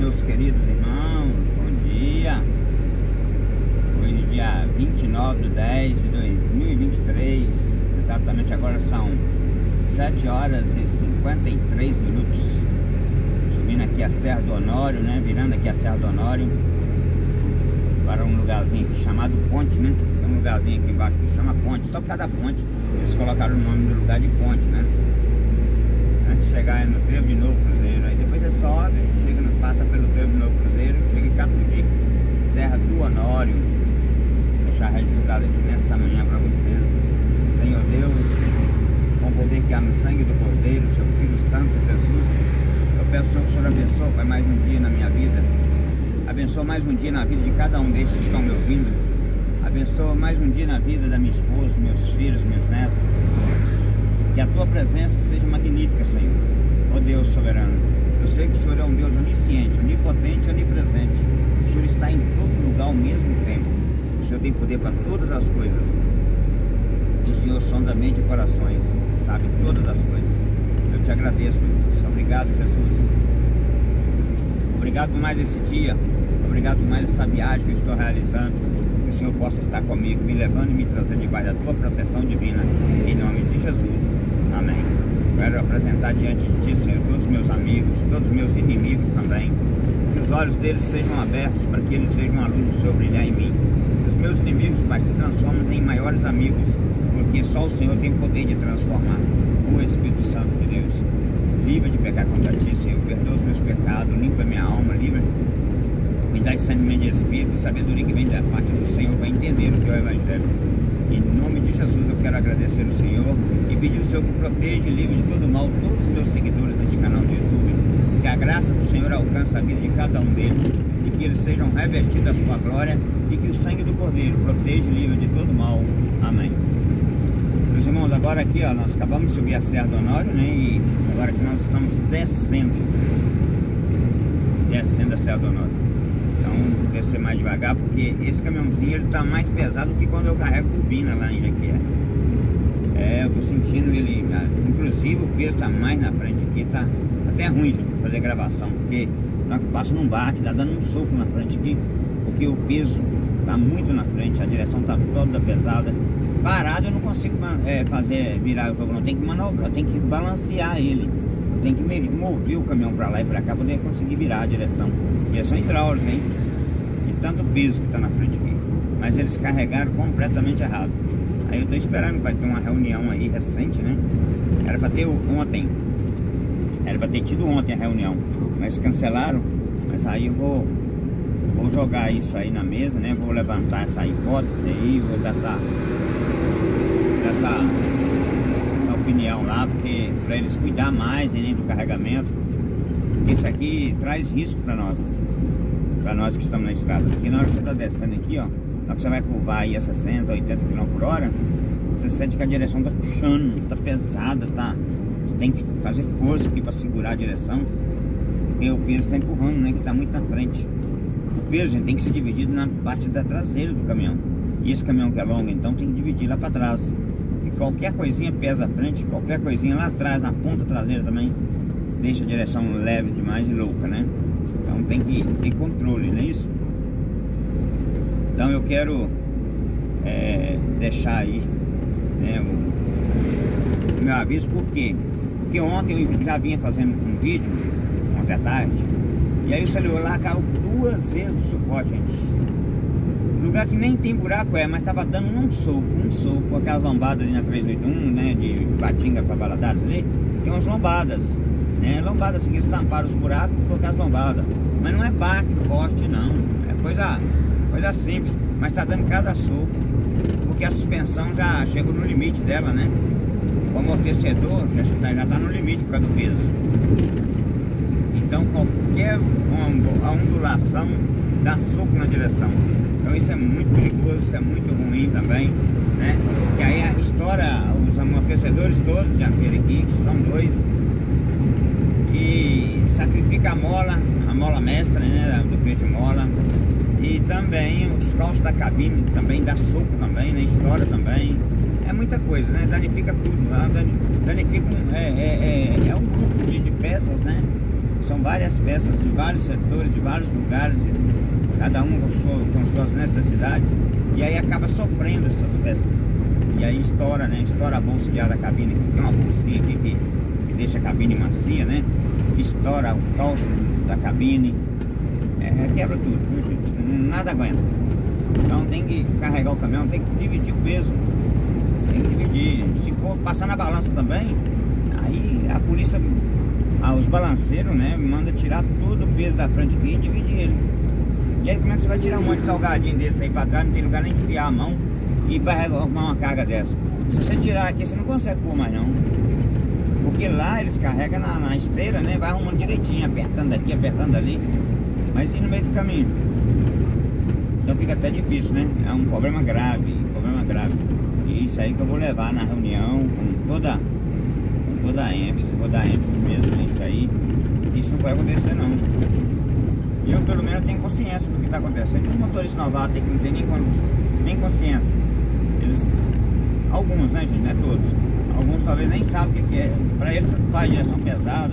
meus queridos irmãos, bom dia. Hoje dia 29/10/2023. Exatamente agora são 7 horas e 53 minutos. Subindo aqui a Serra do Honório, né? Virando aqui a Serra do Honório para um lugarzinho aqui chamado Ponte, né? Tem um lugarzinho aqui embaixo que chama Ponte. Só por causa da ponte eles colocaram o nome do lugar de Ponte, né? Antes de chegar no Trevo de Novo Cruzeiro, aí depois você sobe, passa pelo Trevo de Novo Cruzeiro, chega em Catugi, Serra do Honório. Vou deixar registrado aqui nessa manhã para vocês. Senhor Deus, com o poder que há no sangue do Cordeiro, seu Filho Santo Jesus, eu peço que o Senhor abençoe, Pai, mais um dia na minha vida. Abençoa mais um dia na vida de cada um destes que estão me ouvindo. Abençoa mais um dia na vida da minha esposa, meus filhos, meus netos. Que a tua presença seja magnífica, Senhor. Ó Deus soberano, eu sei que o Senhor é um Deus onisciente, onipotente, onipresente. O Senhor está em todo lugar ao mesmo tempo. O Senhor tem poder para todas as coisas. E o Senhor sonda mente e corações, sabe todas as coisas. Eu te agradeço, meu Deus. Obrigado, Jesus. Obrigado por mais esse dia. Obrigado por mais essa viagem que eu estou realizando. Que o Senhor possa estar comigo, me levando e me trazendo debaixo da tua proteção divina. Em nome de Jesus. Amém. Quero apresentar diante de ti, Senhor, todos os meus amigos, todos os meus inimigos também. Que os olhos deles sejam abertos para que eles vejam a luz do Senhor brilhar em mim. Que os meus inimigos, Pai, se transformem em maiores amigos, porque só o Senhor tem poder de transformar. O Espírito Santo de Deus, livre de pecar contra ti, Senhor. Perdoa os meus pecados, limpa minha alma, livre. Me dá discernimento de espírito e sabedoria que vem da parte do Senhor para entender o teu evangelho. Em nome de Jesus eu quero agradecer ao Senhor e pedir ao Senhor que proteja e livre de todo mal todos os meus seguidores deste canal do YouTube. Que a graça do Senhor alcance a vida de cada um deles e que eles sejam revestidos da sua glória e que o sangue do Cordeiro proteja e livre de todo mal. Amém. Meus irmãos, agora aqui, ó, nós acabamos de subir a Serra do Honório, né? E agora que nós estamos descendo a Serra do Honório. Então, vou descer mais devagar, porque esse caminhãozinho ele tá mais pesado do que quando eu carrego turbina lá em Jaquié. Eu tô sentindo ele, inclusive o peso tá mais na frente aqui, tá até ruim, gente, fazer gravação, porque na hora que passa num barco, tá dando um soco na frente aqui, porque o peso tá muito na frente, a direção tá toda pesada. Parado eu não consigo fazer virar o jogo, não, tem que manobrar, tem que balancear ele. Tem que mover o caminhão para lá e para cá para poder conseguir virar a direção. Direção hidráulica, hein? E tanto peso que está na frente aqui. Mas eles carregaram completamente errado. Aí eu estou esperando para ter uma reunião aí recente, né? Era para ter ontem. Era para ter tido ontem a reunião. Mas cancelaram. Mas aí eu vou jogar isso aí na mesa, né? Vou levantar essa hipótese aí. Vou dar essa opinião lá, porque para eles cuidar mais, né, do carregamento, porque isso aqui traz risco para nós que estamos na estrada, porque na hora que você está descendo aqui, ó, na hora que você vai curvar aí a 60, 80 km por hora, você sente que a direção tá puxando, tá pesada, tá, você tem que fazer força aqui para segurar a direção, porque o peso está empurrando, né, que está muito na frente. O peso, gente, tem que ser dividido na parte da traseira do caminhão, e esse caminhão que é longo, então tem que dividir lá para trás. Qualquer coisinha pesa à frente, qualquer coisinha lá atrás, na ponta traseira também, deixa a direção leve demais e louca, né? Então tem que ter controle, não é isso? Então eu quero deixar aí, né, o meu aviso, por quê? Porque ontem eu já vinha fazendo um vídeo, ontem à tarde, e aí o celular caiu 2 vezes do suporte, gente. Lugar que nem tem buraco mas tava dando um soco, aquelas lombadas ali na 381, né, de Patinga para Valadares ali, tem umas lombadas, né, lombadas assim que estamparam os buracos e ficou aquelas lombadas, mas não é baque forte não, é coisa simples, mas tá dando cada soco, porque a suspensão já chegou no limite dela, né, o amortecedor já tá no limite por causa do peso, então qualquer ondulação dá soco na direção. Então isso é muito perigoso, isso é muito ruim também, né? E aí estoura os amortecedores todos de aquele aqui, que são 2, e sacrifica a mola mestra, né? Do peixe mola, e também os calços da cabine também dá soco também, né? Estoura também, é muita coisa, né? Danifica tudo, danifica um grupo de peças, né? São São várias peças de vários setores, de vários lugares, cada um com suas necessidades, e aí acaba sofrendo essas peças. E aí estoura, né? Estoura a bolsa de ar da cabine, tem uma bolsinha aqui que deixa a cabine macia, né? Estoura o calço da cabine, quebra tudo, viu, gente? Nada aguenta. Então tem que carregar o caminhão, tem que dividir o peso, tem que dividir. Se for passar na balança também, aí a polícia, os balanceiros, né, manda tirar todo o peso da frente aqui e dividir ele. E aí como é que você vai tirar um monte de salgadinho desse aí pra trás, não tem lugar nem de enfiar a mão e para arrumar uma carga dessa? Se você tirar aqui, você não consegue pôr mais não. Porque lá eles carregam na esteira, né, vai arrumando direitinho, apertando aqui, apertando ali, mas e no meio do caminho? Então fica até difícil, né? É um problema grave, E isso aí que eu vou levar na reunião com toda a ênfase, vou dar ênfase mesmo nisso aí. Isso não pode acontecer não. E eu pelo menos tenho consciência do que está acontecendo. Os motoristas novatos que não tem nem consciência. Alguns, né, gente? Não é todos. Alguns talvez nem sabem o que é. Para ele tanto faz direção pesada,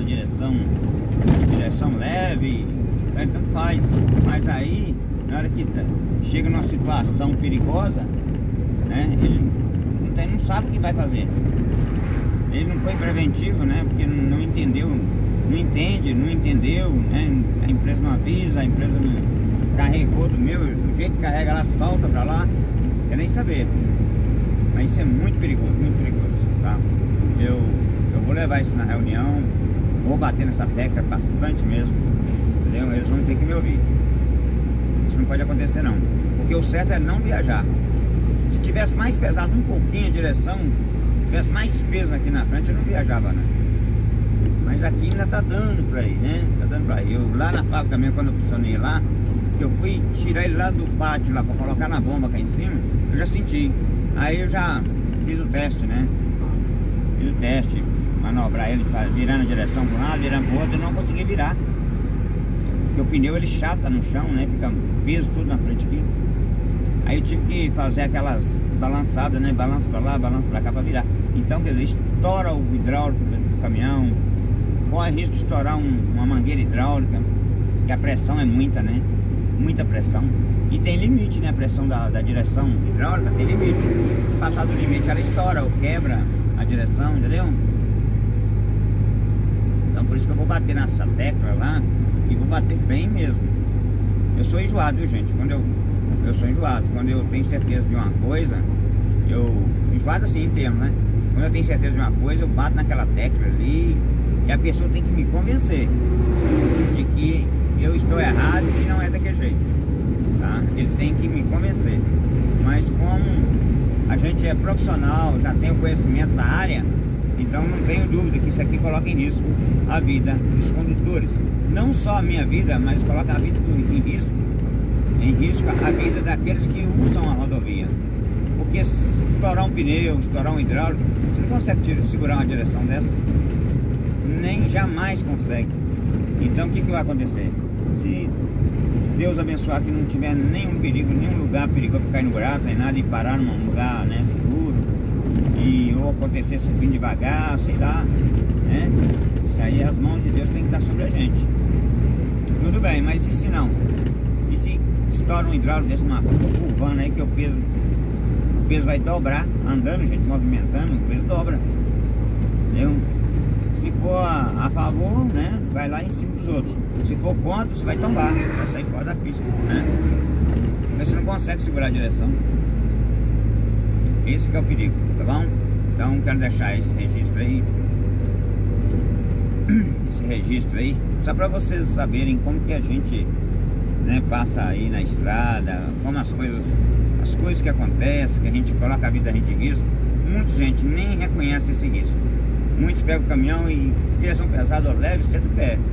direção leve, tanto faz. Mas aí, na hora que chega numa situação perigosa, né, ele não sabe o que vai fazer. Ele não foi preventivo, né, porque não entendeu, não entendeu, né, a empresa não avisa, a empresa não carregou do jeito que carrega lá, solta pra lá, quer nem saber. Mas isso é muito perigoso, tá? Eu vou levar isso na reunião, vou bater nessa tecla bastante mesmo, entendeu? Eles vão ter que me ouvir. Isso não pode acontecer não, porque o certo é não viajar. Se tivesse mais pesado um pouquinho a direção, tivesse mais peso aqui na frente, eu não viajava, né? Mas aqui ainda tá dando pra ir, né? Tá dando pra ir. Eu lá na fábrica mesmo, quando eu funcionei lá, eu fui tirar ele lá do pátio lá pra colocar na bomba cá em cima, eu já senti. Aí eu já fiz o teste, né? Fiz o teste, manobrar ele, virando a direção para um lado, virando para o outro, eu não consegui virar. Porque o pneu ele chata no chão, né? Fica peso tudo na frente aqui. Aí eu tive que fazer aquelas balançadas, né? Balança para lá, balança para cá para virar. Então, quer dizer, estoura o hidráulico do caminhão, corre risco de estourar uma mangueira hidráulica, que a pressão é muita, né? Muita pressão. E tem limite, né? A pressão da direção hidráulica tem limite. Se passar do limite, ela estoura ou quebra a direção, entendeu? Então por isso que eu vou bater nessa tecla lá e vou bater bem mesmo. Eu sou enjoado, viu, gente? Eu sou enjoado. Quando eu tenho certeza de uma coisa, enjoado assim em termos, né? Quando eu tenho certeza de uma coisa, eu bato naquela tecla ali e a pessoa tem que me convencer de que eu estou errado e não é daquele jeito. Tá? Ele tem que me convencer. Mas como a gente é profissional, já tem o conhecimento da área, então não tenho dúvida que isso aqui coloca em risco a vida dos condutores. Não só a minha vida, mas coloca a vida em risco a vida daqueles que usam a rodovia. Porque se estourar um pneu, estourar um hidráulico, você não consegue segurar uma direção dessa. Nem jamais consegue. Então o que vai acontecer? Se Deus abençoar que não tiver nenhum perigo, nenhum lugar perigoso para cair no buraco, nem nada, e parar num lugar, né, seguro, ou acontecer subindo devagar, sei lá, né? Isso aí, as mãos de Deus tem que estar sobre a gente. Tudo bem, mas e se não? E se estoura um hidráulico desse, uma curvando aí, que o peso vai dobrar, andando, gente, movimentando, o peso dobra, entendeu? Se for a favor, né, vai lá em cima dos outros. Se for contra, você vai tombar, vai sair fora da pista, né? Porque você não consegue segurar a direção. Esse que é o perigo, tá bom? Então quero deixar esse registro aí, só para vocês saberem como que a gente, né, passa aí na estrada, como as coisas que acontecem, que a gente coloca a vida da gente em risco. Muita gente nem reconhece esse risco. Muitos pegam o caminhão e direção pesada ou leve, senta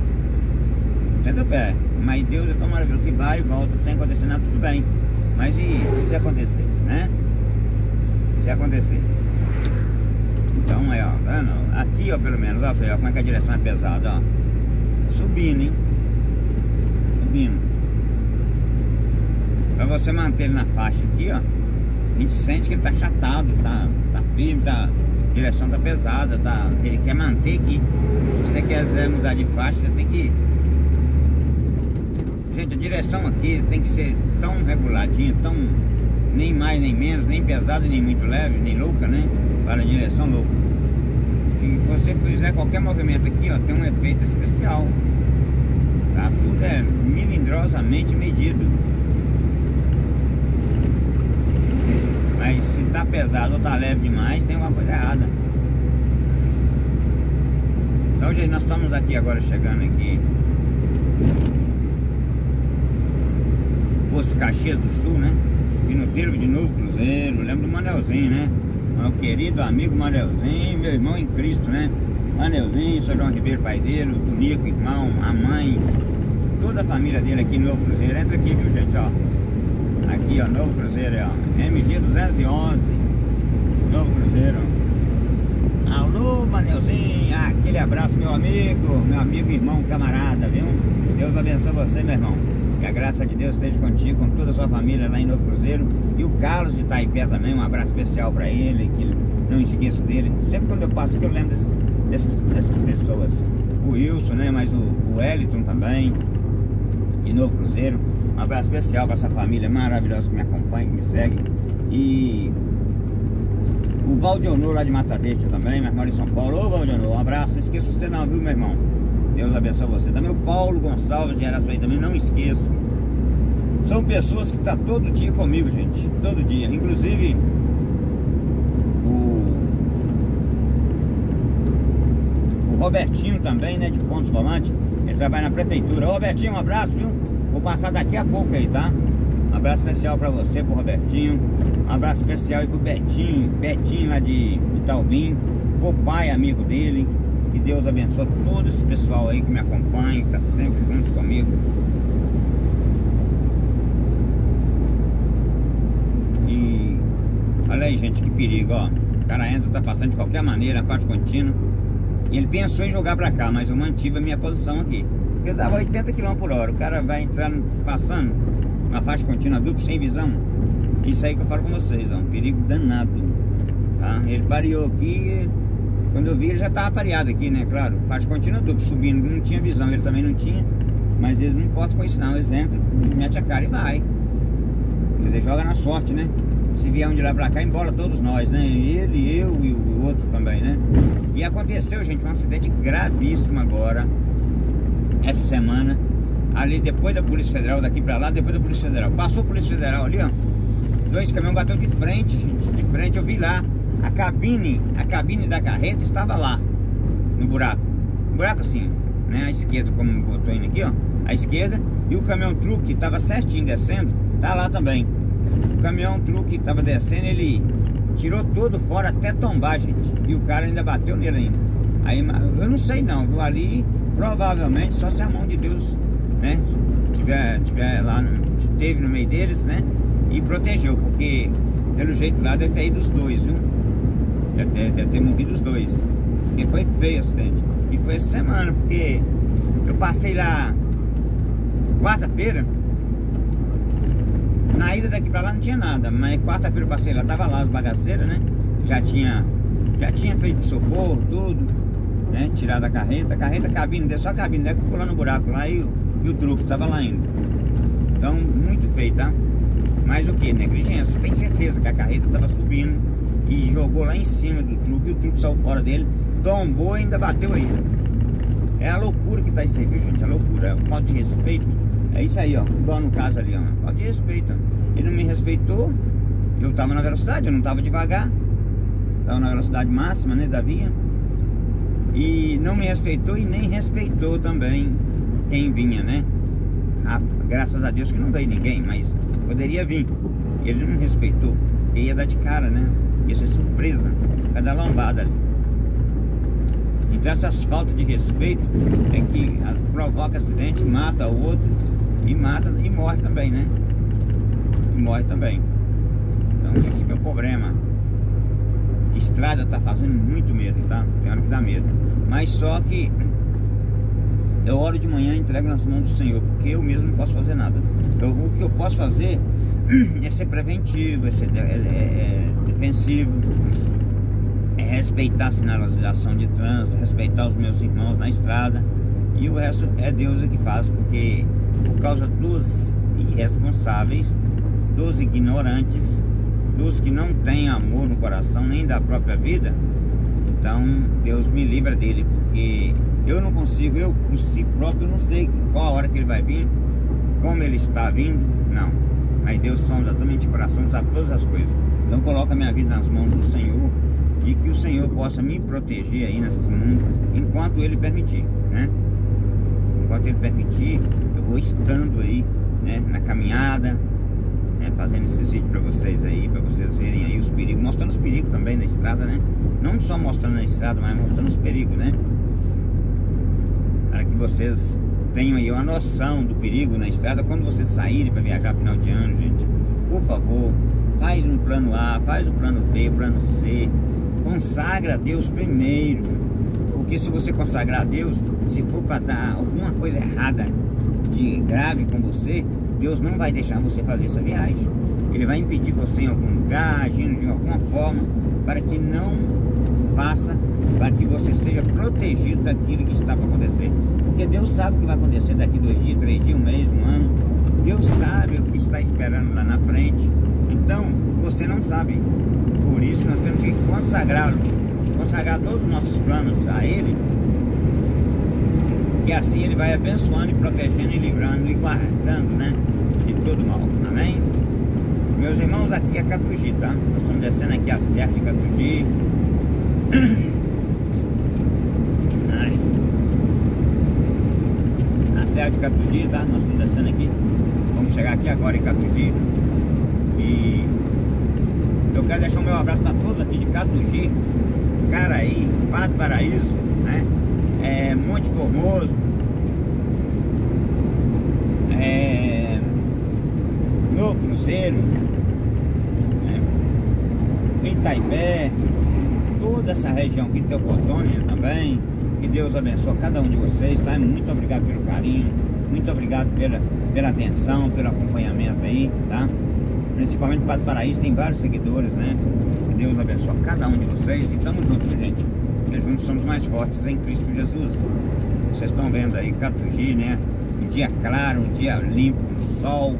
o pé. Mas Deus é tão maravilhoso que vai e volta sem acontecer nada, tudo bem. Mas e se acontecer, né? Se acontecer. Então ó, aqui ó, pelo menos, ó, como é que a direção é pesada, ó. Subindo, hein? Subindo. Pra você manter ele na faixa aqui, ó, a gente sente que ele tá achatado, tá firme, a direção tá pesada, ele quer manter aqui. Se você quiser mudar de faixa, você tem que Gente, a direção aqui tem que ser tão reguladinha, tão nem mais nem menos, nem pesada, nem muito leve, nem louca, né? Para a direção louca. E se você fizer qualquer movimento aqui, ó, tem um efeito especial. Tá? Tudo é milindrosamente medido. Mas se tá pesado ou tá leve demais, tem alguma coisa errada. Então, gente, nós estamos aqui agora chegando aqui Posto Caxias do Sul, né? E no Termo de Novo Cruzeiro. Lembro do Manelzinho, né? Meu querido amigo Manelzinho, meu irmão em Cristo, né? Manelzinho, Sr. João Ribeiro, pai dele, o Tunico, irmão, a mãe, toda a família dele aqui no Novo Cruzeiro. Entra aqui, viu, gente, ó. Aqui, ó, Novo Cruzeiro, ó. MG 211, Novo Cruzeiro. Alô, Manelzinho, aquele abraço, meu amigo, irmão, camarada, viu? Deus abençoe você, meu irmão. Que a graça de Deus esteja contigo, com toda a sua família lá em Novo Cruzeiro. E o Carlos de Itaipé também, um abraço especial para ele, que não esqueço dele. Sempre quando eu passo aqui eu lembro dessas pessoas. O Wilson, né? Mas o Wellington também, de Novo Cruzeiro. Um abraço especial para essa família maravilhosa que me acompanha, que me segue. E o Valdionor lá de Mata Verde também, mas mora em São Paulo. Ô Valdionor, um abraço, não esqueça você não, viu, meu irmão? Deus abençoe você. Também o Paulo Gonçalves de Araçuaí também, não esqueço. São pessoas que estão todo dia comigo, gente. Todo dia. Inclusive o Robertinho também, né? De Pontos Volantes. Ele trabalha na prefeitura. Ô Robertinho, um abraço, viu? Vou passar daqui a pouco aí, tá? Um abraço especial pra você, pro Robertinho. Um abraço especial aí pro Betinho lá de Itaubim. O pai, amigo dele. Que Deus abençoe todo esse pessoal aí que me acompanha, que tá sempre junto comigo. E olha aí, gente, que perigo, ó. O cara entra, tá passando de qualquer maneira, a faixa contínua. E ele pensou em jogar pra cá, mas eu mantive a minha posição aqui. Eu dava 80 km por hora. O cara vai entrar passando uma faixa contínua dupla, sem visão. Isso aí que eu falo com vocês, ó. Um perigo danado, tá? Ele pareou aqui. Quando eu vi, ele já estava pareado aqui, né? Claro, faixa contínua dupla, subindo, não tinha visão, ele também não tinha. Mas eles não importam com isso não, eles entram, mete a cara e vai. Quer dizer, joga na sorte, né? Se vier um de lá pra cá, embola todos nós, né? Ele, eu e o outro também, né? E aconteceu, gente, um acidente gravíssimo agora, essa semana, ali depois da Polícia Federal, daqui pra lá, depois da Polícia Federal. Passou a Polícia Federal ali, ó. 2 caminhões bateu de frente, gente, de frente, eu vi lá. A cabine da carreta estava lá, no buraco. Um buraco assim, né? À esquerda, como eu tô indo aqui, ó. À esquerda. E o caminhão truque estava certinho descendo, tá lá também. O caminhão truque estava descendo, ele tirou todo fora até tombar, gente. E o cara ainda bateu nele ainda. Aí, eu não sei não, viu? Ali, provavelmente, só se a mão de Deus, né? Tiver lá, esteve no meio deles, né? E protegeu, porque pelo jeito lá deve ter ido os dois, viu? Deve ter morrido os dois. Porque foi feio o acidente. E foi essa semana, porque eu passei lá quarta-feira. Na ida daqui pra lá não tinha nada, mas quarta-feira eu passei lá, tava lá as bagaceiras, né? Já tinha feito socorro, tudo, né? Tirado a carreta, cabine, só a cabine, né? Ficou lá no buraco lá e o truque tava lá ainda. Então, muito feio, tá? Mas o que? Negligência. Tem certeza que a carreta tava subindo e jogou lá em cima do truque, e o truque saiu fora dele, tombou e ainda bateu aí. É a loucura que tá isso aí, viu, gente? É a loucura, é falta de respeito. É isso aí, ó, igual no caso ali, ó, falta de respeito. Ele não me respeitou, eu tava na velocidade, eu não tava devagar, tava na velocidade máxima, né, da via. E não me respeitou e nem respeitou também quem vinha, né? Graças a Deus que não veio ninguém, mas poderia vir. Ele não respeitou, ele ia dar de cara, né? Ia ser surpresa, cada lombada ali. Então essas faltas de respeito é que provoca acidente, mata o outro e mata e morre também, né? E morre também. Então esse que é o problema. Estrada tá fazendo muito medo, tá? Tem hora que dá medo. Mas só que eu oro de manhã e entrego nas mãos do Senhor, porque eu mesmo não posso fazer nada. O que eu posso fazer é ser preventivo, é ser defensivo, é respeitar a sinalização de trânsito, respeitar os meus irmãos na estrada, e o resto é Deus que faz, porque por causa dos irresponsáveis, dos ignorantes, dos que não têm amor no coração, nem da própria vida, então Deus me livra dele, porque eu não consigo, eu por si próprio não sei qual a hora que ele vai vir, como ele está vindo, não. Mas Deus sonda totalmente de coração, sabe todas as coisas. Então coloca a minha vida nas mãos do Senhor, e que o Senhor possa me proteger aí nesse mundo, enquanto Ele permitir, né? Enquanto Ele permitir, eu vou estando aí, né, na caminhada, né, fazendo esses vídeos para vocês aí, para vocês verem aí os perigos, mostrando os perigos também na estrada, né? Não só mostrando na estrada, mas mostrando os perigos, né? Para que vocês tenham aí uma noção do perigo na estrada quando vocês saírem para viajar final de ano, gente. Por favor, faz um plano A, faz um plano B, plano C. Consagra a Deus primeiro, porque se você consagrar a Deus, se for para dar alguma coisa errada, de grave com você, Deus não vai deixar você fazer essa viagem. Ele vai impedir você em algum lugar, agindo de alguma forma, para que não faça, para que você seja protegido daquilo que está para acontecer. Porque Deus sabe o que vai acontecer daqui 2 dias, 3 dias, 1 mês, 1 ano. Deus sabe o que está esperando lá na frente. Então, você não sabe. Por isso nós temos que consagrá-lo, consagrar todos os nossos planos a Ele, que assim Ele vai abençoando e protegendo e livrando e guardando, né, de todo mal. Amém? Meus irmãos, aqui é Catugi, tá? Nós estamos descendo aqui a serra de Catugi. A serra de Catugi, tá? Nós estamos descendo aqui. Vamos chegar aqui agora em Catugi. E eu quero deixar o meu abraço para todos aqui de Catugi, Caraí, Padre Paraíso, né? Monte Formoso, Novo Cruzeiro, né? Itaipé, toda essa região aqui, Teocotônia também. Que Deus abençoe cada um de vocês, tá? Muito obrigado pelo carinho, muito obrigado pela atenção, pelo acompanhamento aí, tá? Principalmente o Padre Paraíso, tem vários seguidores, né? Que Deus abençoe cada um de vocês e tamo juntos, gente. Porque juntos somos mais fortes em Cristo Jesus. Vocês estão vendo aí Catugi, né? Um dia claro, um dia limpo, sol.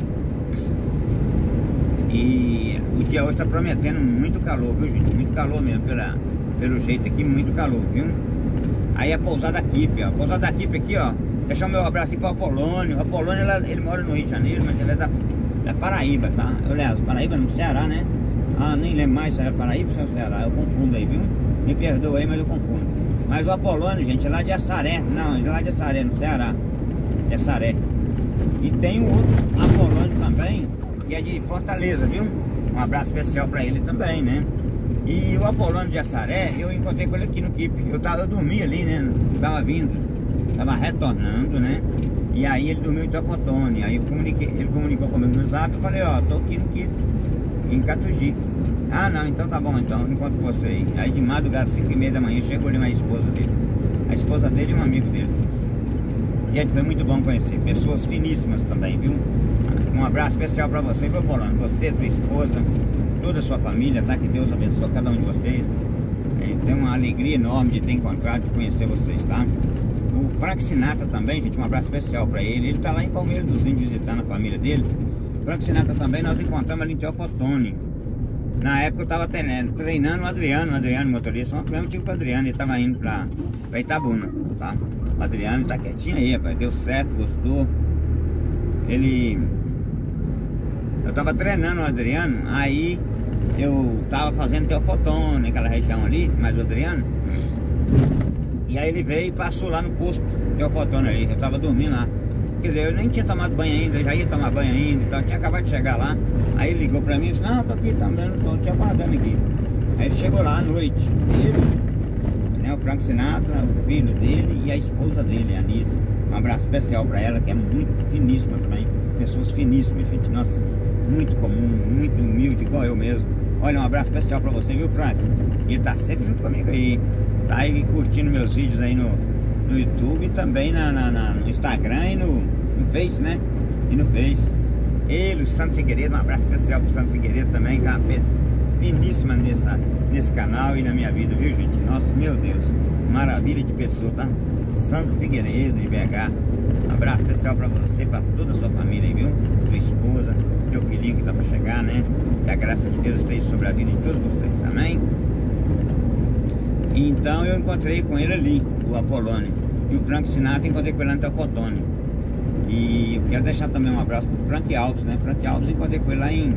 E o dia hoje tá prometendo muito calor, viu, gente? Muito calor mesmo, pelo jeito aqui, muito calor, viu? Aí a pousada Kipe, ó. A pousada Kipe aqui, ó. Deixar o meu abraço aqui para o Apolônio. O Apolônio, ele mora no Rio de Janeiro, mas ele é da Paraíba, tá? Aliás, Paraíba no Ceará, né? Ah, nem lembro mais se era Paraíba ou se é o Ceará. Eu confundo aí, viu? Me perdoa aí, mas eu confundo. Mas o Apolônio, gente, é lá de Assaré. Não, é lá de Assaré, no Ceará. De Assaré. E tem um outro Apolônio também, que é de Fortaleza, viu? Um abraço especial para ele também, né? E o Apolônio de Assaré, eu encontrei com ele aqui no Kipe. Eu dormi ali, né? Tava vindo, tava retornando, né? E aí ele dormiu em Teocotônia. Aí ele comunicou comigo no Zap. Eu falei, ó, tô aqui no Kipe, em Catugi. Ah, não, então tá bom, então eu encontro você aí. Aí de madrugada, 5h30 da manhã, chegou ali uma esposa dele. A esposa dele e um amigo dele. Gente, foi muito bom conhecer. Pessoas finíssimas também, viu? Um abraço especial pra você, viu, Polônio? Você, tua esposa, toda a sua família, tá? Que Deus abençoe cada um de vocês. Tem uma alegria enorme de ter encontrado, de conhecer vocês, tá? O Frank Sinatra também, gente, um abraço especial pra ele. Ele tá lá em Palmeiras dos Índios visitando a família dele. O Frank Sinatra também, nós encontramos ali em Teocotônia. Na época eu tava treinando o Adriano, motorista, um problema tive com o Adriano, ele tava indo pra Itabuna, tá? O Adriano tá quietinho aí, rapaz, deu certo, gostou. Eu tava treinando o Adriano, aí eu tava fazendo Teocotônia, naquela região ali, mas o Adriano. E aí ele veio e passou lá no posto Teocotônia ali, eu tava dormindo lá. Quer dizer, eu nem tinha tomado banho ainda, eu já ia tomar banho ainda, então eu tinha acabado de chegar lá. Aí ele ligou pra mim e disse, não, eu tô aqui, tô te aguardando aqui. Aí ele chegou lá à noite, ele, né, o Frank Sinatra, o filho dele e a esposa dele, a Anice. Um abraço especial pra ela, que é muito finíssima também, pessoas finíssimas, gente, nossa, muito comum, muito humilde, igual eu mesmo. Olha, um abraço especial pra você, viu, Frank? Ele tá sempre junto comigo aí, tá aí curtindo meus vídeos aí no YouTube, também no Instagram e no Face, né? E no Face. Ele, o Santo Figueiredo, um abraço especial pro Santo Figueiredo também, que é uma peça finíssima nesse canal e na minha vida, viu, gente? Nossa, meu Deus, maravilha de pessoa, tá? Sandro Figueiredo, de BH. Um abraço especial pra você, pra toda a sua família aí, viu? Tua esposa, teu filhinho que tá pra chegar, né? Que a graça de Deus esteja sobre a vida de todos vocês, amém? Então eu encontrei com ele ali, o Apolônio. E o Frank Sinatra, encontrei com ele lá no Teofotone. E eu quero deixar também um abraço pro Frank Alves, né? Frank Alves, encontrei com ele lá em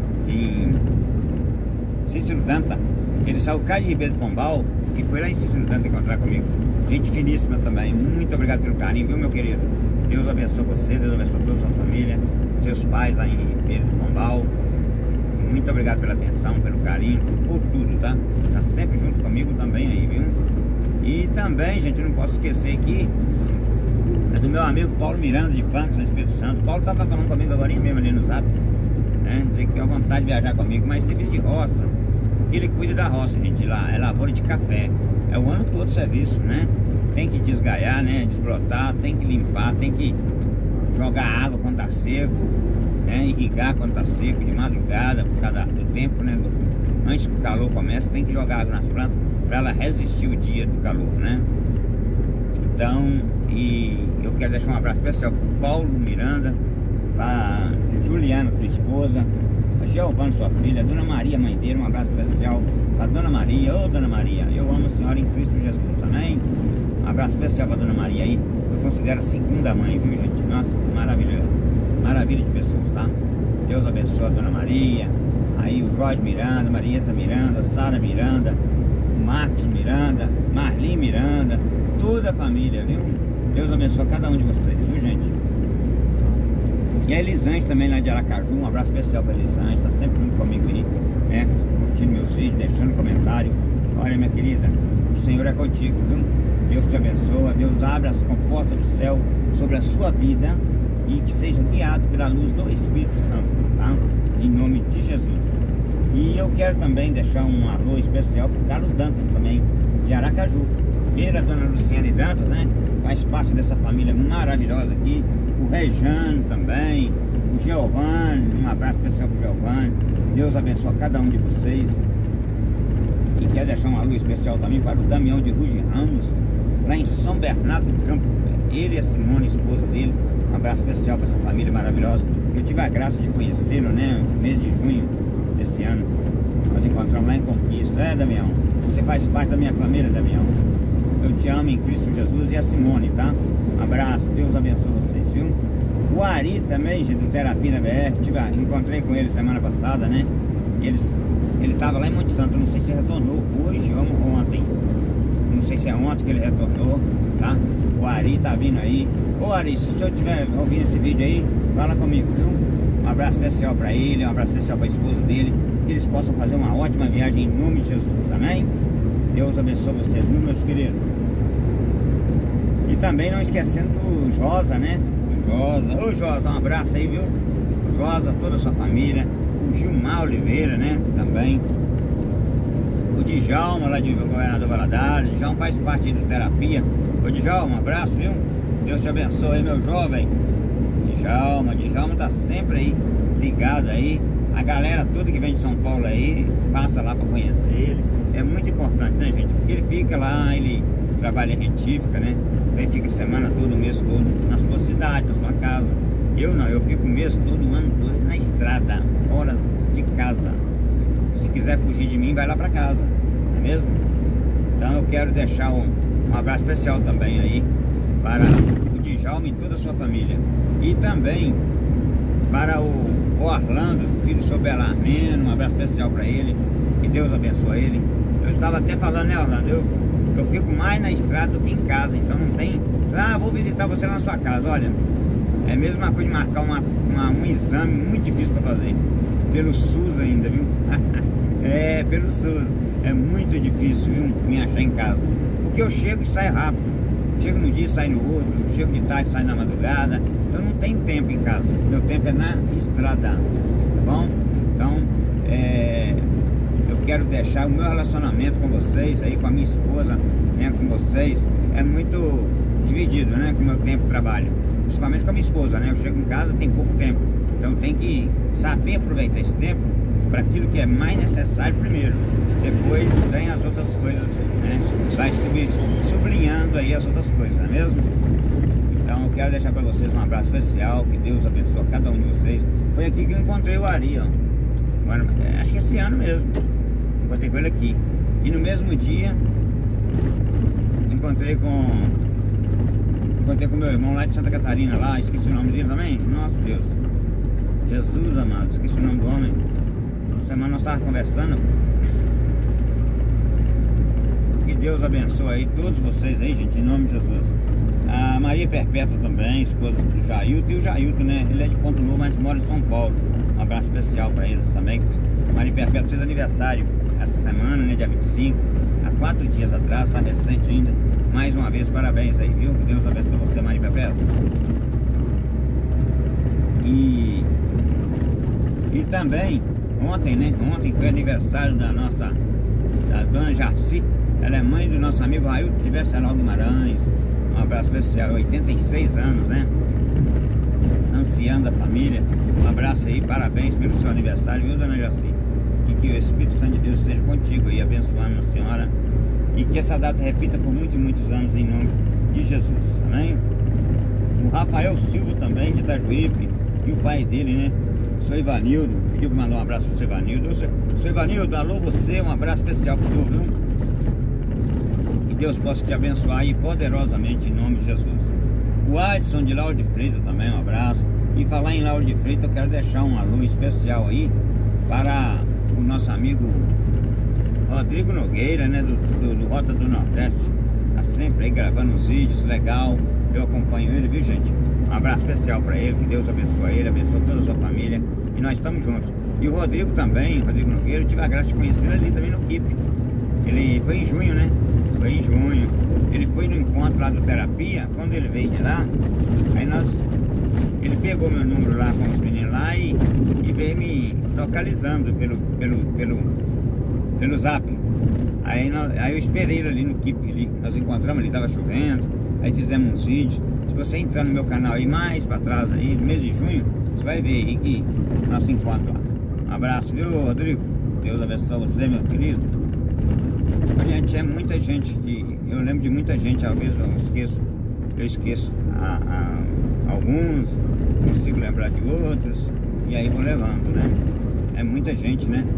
Cícero Danta. Ele saiu cá de Ribeiro do Pombal e foi lá em Cícero Danta encontrar comigo. Gente finíssima também. Muito obrigado pelo carinho, viu, meu querido? Deus abençoe você, Deus abençoe toda a sua família, seus pais lá em Ribeiro do Pombal. Muito obrigado pela atenção, pelo carinho, por tudo, tá? Tá sempre junto comigo também aí, viu? E também, gente, eu não posso esquecer aqui é do meu amigo Paulo Miranda, de Pancos, no Espírito Santo. Paulo tava falando comigo agora mesmo ali no Zap, né? Dizer que tem vontade de viajar comigo, mas serviço de roça, porque ele cuida da roça, gente, lá é lavoura de café, é o ano todo serviço, né? Tem que desgaiar, né? Desbrotar, tem que limpar, tem que jogar água quando tá seco, né? Irrigar quando tá seco, de madrugada, por causa do tempo, né? Antes que o calor comece, tem que jogar água nas plantas para ela resistir o dia do calor, né? Então, e eu quero deixar um abraço especial pro Paulo Miranda, pra Juliana, tua esposa, a Giovana, sua filha, a Dona Maria, mãe dele, um abraço especial pra Dona Maria. Ô Dona Maria, eu amo a senhora em Cristo Jesus, amém? Um abraço especial pra Dona Maria aí, eu considero a segunda mãe, viu, gente? Nossa, maravilhoso, maravilha de pessoas, tá? Deus abençoe a Dona Maria, aí o Jorge Miranda, Marieta Miranda, Sara Miranda, Marcos Miranda, Marli Miranda, toda a família, viu? Deus abençoe cada um de vocês, viu, gente? E a Elisante também lá de Aracaju, um abraço especial para a Elisante, tá sempre junto comigo aí, né? Curtindo meus vídeos, deixando comentário. Olha, minha querida, o Senhor é contigo, viu? Deus te abençoa, Deus abre as comportas do céu sobre a sua vida e que seja guiado pela luz do Espírito Santo, tá? Em nome de Jesus. E eu quero também deixar um alô especial para o Carlos Dantas também, de Aracaju. Ele, a dona Luciane Dantas, né? Faz parte dessa família maravilhosa aqui. O Rejano também, o Giovanni, um abraço especial para o Giovanni. Deus abençoe cada um de vocês. E quero deixar um alô especial também para o Damião de Ruge Ramos, lá em São Bernardo do Campo. Ele e a Simone, a esposa dele. Um abraço especial para essa família maravilhosa. Eu tive a graça de conhecê-lo, né? No mês de junho desse ano. Nós encontramos lá em Conquista. É, Damião, você faz parte da minha família, Damião. Eu te amo em Cristo Jesus. E a Simone, tá? Um abraço, Deus abençoe vocês, viu? O Ari também, gente, do Terapia na BR. Encontrei com ele semana passada, né? Ele tava lá em Monte Santo. Não sei se retornou hoje ou ontem. Não sei se é ontem que ele retornou, tá? O Ari tá vindo aí. Ô Ari, se o senhor estiver ouvindo esse vídeo aí, fala comigo, viu? Um abraço especial para ele, um abraço especial para a esposa dele, que eles possam fazer uma ótima viagem em nome de Jesus, amém? Deus abençoe vocês, viu, meus queridos? E também não esquecendo do Josa, né? O Josa, ô Josa, um abraço aí, viu? O Josa, toda a sua família, o Gilmar Oliveira, né? Também o Djalma, lá de Governador Valadares. O Djalma faz parte aí do Terapia. Ô Djalma, um abraço, viu? Deus te abençoe aí, meu jovem. Djalma tá sempre aí, ligado aí. A galera toda que vem de São Paulo aí, passa lá pra conhecer ele. É muito importante, né, gente? Porque ele fica lá, ele trabalha em retífica, né? Ele fica semana toda, o mês todo na sua cidade, na sua casa. Eu não, eu fico o mês todo, o ano todo na estrada, fora de casa. Se quiser fugir de mim, vai lá pra casa, não é mesmo? Então eu quero deixar um abraço especial também aí para o Djalma e toda a sua família. E também para o Orlando, filho do seu Belarmino, um abraço especial para ele, que Deus abençoe ele. Eu estava até falando, né, Orlando, eu fico mais na estrada do que em casa, então não tem... Ah, vou visitar você na sua casa, olha, é a mesma coisa de marcar um exame muito difícil para fazer, pelo SUS ainda, viu? É, pelo SUS, é muito difícil, viu, me achar em casa, porque eu chego e saio rápido, chego num dia e saio no outro, chego de tarde e saio na madrugada, eu não tenho tempo em casa, meu tempo é na estrada, tá bom? Então, eu quero deixar o meu relacionamento com vocês aí, com a minha esposa, né, com vocês, é muito dividido, né, com o meu tempo de trabalho, principalmente com a minha esposa, né, eu chego em casa, tem pouco tempo, então tem que saber aproveitar esse tempo para aquilo que é mais necessário primeiro, depois tem as outras coisas né? Vai sublinhando aí as outras coisas, não é mesmo? Então eu quero deixar para vocês um abraço especial, que Deus abençoe cada um de vocês. Foi aqui que eu encontrei o Ari, ó. Acho que esse ano mesmo, encontrei com ele aqui. E no mesmo dia, encontrei com meu irmão lá de Santa Catarina, lá, esqueci o nome dele também. Nossa Deus, Jesus amado, esqueci o nome do homem. Essa semana nós estávamos conversando. Que Deus abençoe aí todos vocês aí, gente, em nome de Jesus. A Maria Perpétua também, esposa do Jailton, e o Jailton, né? Ele é de Ponto Novo, mas mora em São Paulo. Um abraço especial para eles também. Maria Perpétua fez aniversário essa semana, né? Dia 25, há 4 dias atrás, tá recente ainda. Mais uma vez, parabéns aí, viu? Que Deus abençoe você, Maria Perpétua. E também, ontem, né? Ontem foi aniversário da dona Jaci. Ela é mãe do nosso amigo Railton de Venceslau Guimarães. Um abraço especial, 86 anos, né? Anciã da família. Um abraço aí, parabéns pelo seu aniversário, viu, dona Jaci? E que o Espírito Santo de Deus esteja contigo aí, abençoando a senhora. E que essa data repita por muitos e muitos anos em nome de Jesus, amém? O Rafael Silva também, de Itajuípe, e o pai dele, né? Seu Ivanildo, pediu para mandar um abraço pro seu Ivanildo. Seu Ivanildo, alô você, um abraço especial pro tu, viu? Que Deus possa te abençoar aí poderosamente em nome de Jesus. O Adson de Lauro de Freitas também, um abraço. E falar em Lauro de Freitas, eu quero deixar um alô especial aí para o nosso amigo Rodrigo Nogueira, né, do Rota do Nordeste. Tá sempre aí gravando uns vídeos, legal. Eu acompanho ele, viu, gente? Um abraço especial para ele, que Deus abençoe ele, abençoe toda a sua família. E nós estamos juntos. E o Rodrigo também, Rodrigo Nogueira, eu tive a graça de conhecer ele ali também no KIP. Ele foi em junho, né? Foi em junho. Ele foi no encontro lá do Terapia. Quando ele veio de lá, aí ele pegou meu número lá com os meninos lá e veio me localizando pelo zap. Aí eu esperei ele ali no KIP ali. Nós encontramos, ele estava chovendo. Aí fizemos uns vídeos. Se você entrar no meu canal aí mais para trás aí, no mês de junho, você vai ver aí que nosso encontro lá. Um abraço, viu, Rodrigo? Deus abençoe você, meu querido. Gente, é muita gente que... Eu lembro de muita gente, às vezes eu esqueço alguns, consigo lembrar de outros, e aí vou levando, né? É muita gente, né?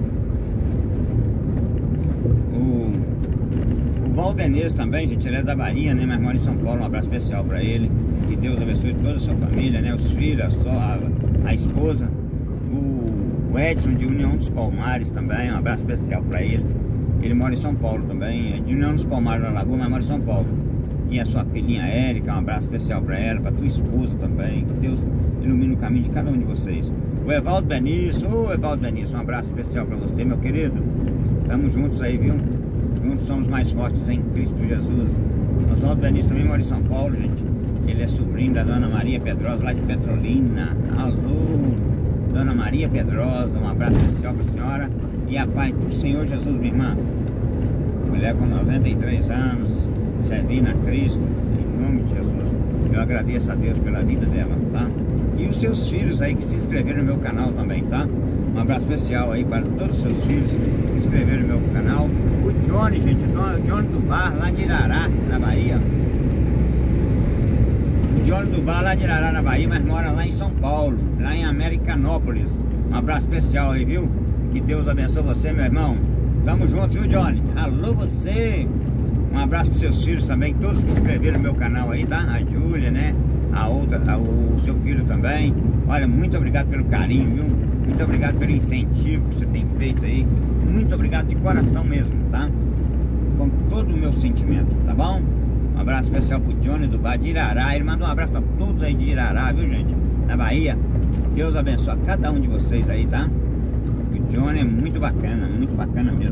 O Valdenez também, gente, ele é da Bahia, né? Mas mora em São Paulo, um abraço especial pra ele. Que Deus abençoe toda a sua família, né? Os filhos, a esposa. O Edson de União dos Palmares também, um abraço especial pra ele. Ele mora em São Paulo também, é de União dos Palmares na Lagoa, mas mora em São Paulo. E a sua filhinha Érica, um abraço especial pra ela, pra tua esposa também. Que Deus ilumine o caminho de cada um de vocês. O Evaldo Benício, Evaldo Benício, um abraço especial pra você, meu querido. Tamo juntos aí, viu? Juntos somos mais fortes em Cristo Jesus. O Oswaldo Benício também mora em São Paulo, gente. Ele é sobrinho da Dona Maria Pedrosa, lá de Petrolina. Alô, Dona Maria Pedrosa, um abraço especial pra senhora. E a paz do Senhor Jesus, minha irmã. Mulher com 93 anos, servindo a Cristo, em nome de Jesus. Eu agradeço a Deus pela vida dela, tá? E os seus filhos aí que se inscreveram no meu canal também, tá? Um abraço especial aí para todos os seus filhos que se inscreveram no meu canal. O Johnny, gente, o Johnny do Bar, lá de Irará, na Bahia. O Johnny do Bar, lá de Irará, na Bahia, mas mora lá em São Paulo, lá em Americanópolis. Um abraço especial aí, viu? Que Deus abençoe você, meu irmão. Tamo junto, viu, Johnny? Alô, você! Um abraço pros seus filhos também, todos que se inscreveram no meu canal aí, tá? A Júlia, né? O seu filho também. Olha, muito obrigado pelo carinho, viu? Muito obrigado pelo incentivo que você tem feito aí. Muito obrigado de coração mesmo, tá? Com todo o meu sentimento, tá bom? Um abraço especial pro Johnny do Bar de Irará. Ele manda um abraço pra todos aí de Irará, viu, gente? Na Bahia. Deus abençoe cada um de vocês aí, tá? O Johnny é muito bacana mesmo.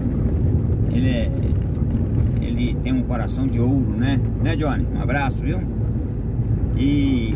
Ele tem um coração de ouro, né? Né, Johnny? Um abraço, viu? E...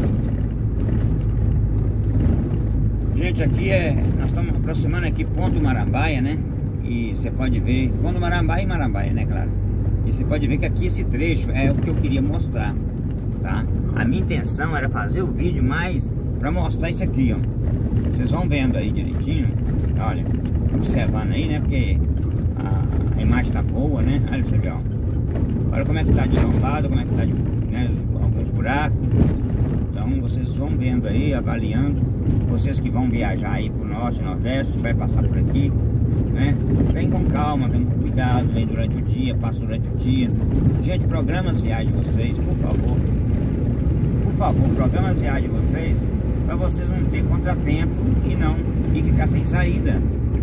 gente, aqui nós estamos aproximando aqui Ponto Marambaia, né? E você pode ver Ponto Marambaia e Marambaia, né, claro? E você pode ver que aqui esse trecho é o que eu queria mostrar, tá? A minha intenção era fazer o vídeo mais para mostrar isso aqui, ó. Vocês vão vendo aí direitinho. Olha, observando aí, né? Porque a imagem tá boa, né? Olha pra você ver, ó. Olha como é que tá de lombada, como é que tá de, né, alguns buracos. Então vocês vão vendo aí, avaliando. Vocês que vão viajar aí pro norte, nordeste, vai passar por aqui, né? Vem com calma, vem com cuidado, vem durante o dia, passa durante o dia. Gente, programa as viagens de vocês, por favor. Por favor, programa as viagens de vocês, para vocês não ter contratempo e ficar sem saída.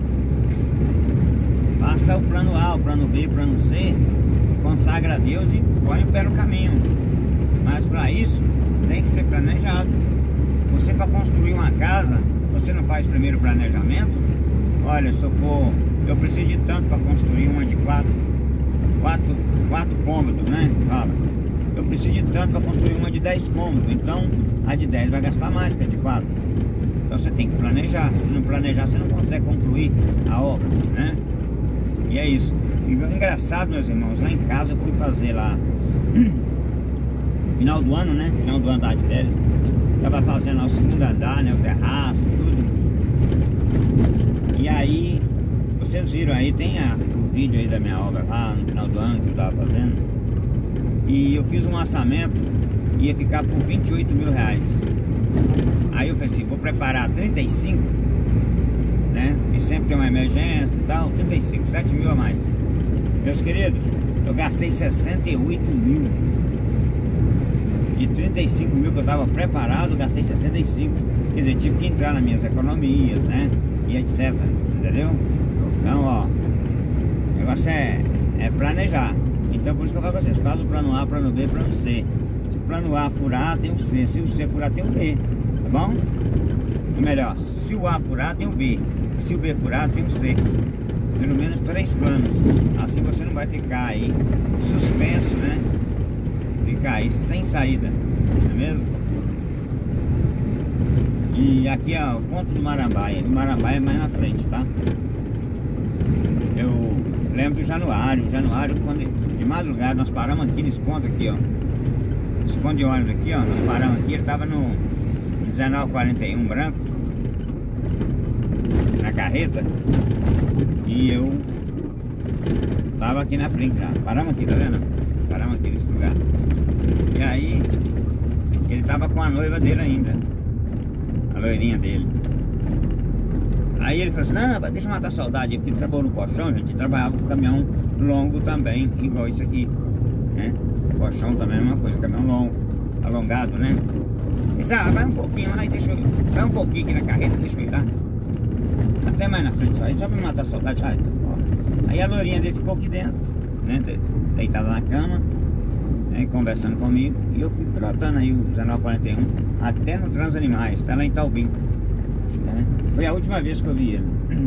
Passa o plano A, o plano B, o plano C, consagra a Deus e põe o pé no caminho. Mas para isso tem que ser planejado. Você, para construir uma casa, você não faz primeiro planejamento? Olha, eu preciso de tanto para construir uma de quatro cômodos, né? Fala. Eu preciso de tanto para construir uma de 10 cômodos. Então a de 10 vai gastar mais que a de 4. Então você tem que planejar. Se não planejar, você não consegue concluir a obra, né? E é isso. E engraçado, meus irmãos, lá em casa eu fui fazer lá final do ano, né? Final do ano da férias. Tava fazendo lá o segundo andar, né? O terraço, tudo. E aí, vocês viram aí, tem o vídeo aí da minha obra lá no final do ano que eu tava fazendo. E eu fiz um orçamento, ia ficar por 28 mil reais. Aí eu pensei, vou preparar 35, né? E sempre tem uma emergência e tal, 35, 7 mil a mais. Meus queridos, eu gastei 68 mil. De 35 mil que eu estava preparado, gastei 65. Quer dizer, tive que entrar nas minhas economias, né? E etc. Entendeu? Então, ó, o negócio é planejar. Então, por isso que eu falo com vocês: faz o plano A, plano B, plano C. Se o plano A furar, tem o C. Se o C furar, tem o B. Tá bom? Ou melhor, se o A furar, tem o B. Se o B furar, tem o C. Pelo menos 3 planos. Assim você não vai ficar aí suspenso, né? Ficar aí sem saída, não é mesmo? E aqui é o ponto do Marambaia. O Marambaia é mais na frente, tá? Eu lembro do Januário, quando de madrugada nós paramos aqui nesse ponto aqui, ó. Esse ponto de ônibus aqui, ó. Nós paramos aqui, ele tava no 1941 branco, na carreta. E eu tava aqui na frente já. Paramos aqui, tá vendo? Paramos aqui nesse lugar. E aí, ele tava com a noiva dele ainda, a loirinha dele. Aí ele falou assim: não, deixa eu matar a saudade. Porque ele trabalhou no colchão, gente, trabalhava com caminhão longo também, igual isso aqui, né? Colchão também é uma coisa, caminhão longo, alongado, né? Ele disse: vai um pouquinho lá e deixa eu ir. Vai um pouquinho aqui na carreta, deixa eu ir lá. Até mais na frente só pra matar a saudade. Aí a loirinha dele ficou aqui dentro, né? Deitada na cama, conversando comigo, e eu fui pilotando aí o 1941 até no Transanimais, até lá em Taubim, né? Foi a última vez que eu vi ele.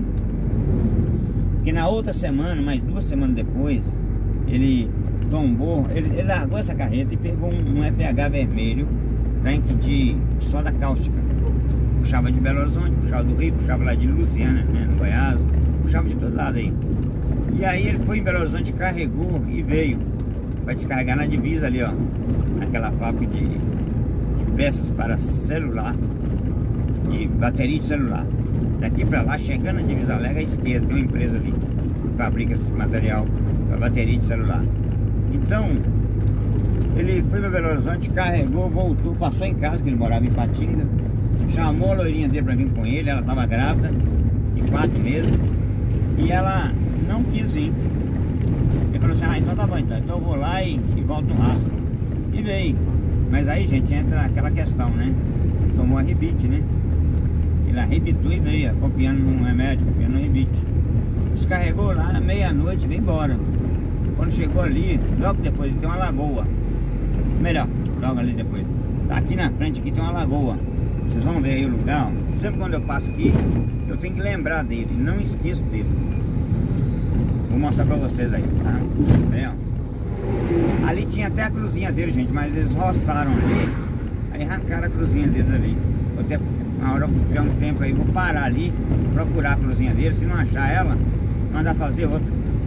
Porque na outra semana, mais 2 semanas depois, ele tombou, ele largou essa carreta e pegou um FH vermelho, tanque de soda cáustica. Puxava de Belo Horizonte, puxava do Rio, puxava lá de Luciana, né, no Goiás, puxava de todo lado aí. E aí ele foi em Belo Horizonte, carregou e veio para descarregar na divisa ali, ó, naquela fábrica de peças para celular, de bateria de celular. Daqui para lá, chegando na divisa Alegre à esquerda, tem uma empresa ali que fabrica esse material para bateria de celular. Então, ele foi para Belo Horizonte, carregou, voltou, passou em casa, que ele morava em Patinga, chamou a loirinha dele para vir com ele. Ela estava grávida de 4 meses e ela não quis vir. Ele falou assim: então tá bom, então eu vou lá e volto no rastro. E veio. Mas aí, gente, entra aquela questão, né? Tomou a rebite, né? Ele arrebitou e veio, confiando num remédio, confiando no rebite. Descarregou lá, meia-noite, veio embora. Quando chegou ali, logo depois tem uma lagoa. Melhor, logo ali depois. Aqui na frente aqui tem uma lagoa. Vocês vão ver aí o lugar, ó. Sempre quando eu passo aqui, eu tenho que lembrar dele, não esqueço dele. Vou mostrar pra vocês aí, tá? Aí, ó. Ali tinha até a cruzinha dele, gente, mas eles roçaram ali, aí arrancaram a cruzinha dele ali. Vou até, na hora que tiver um tempo aí, vou parar ali, procurar a cruzinha dele. Se não achar ela, mandar fazer outra.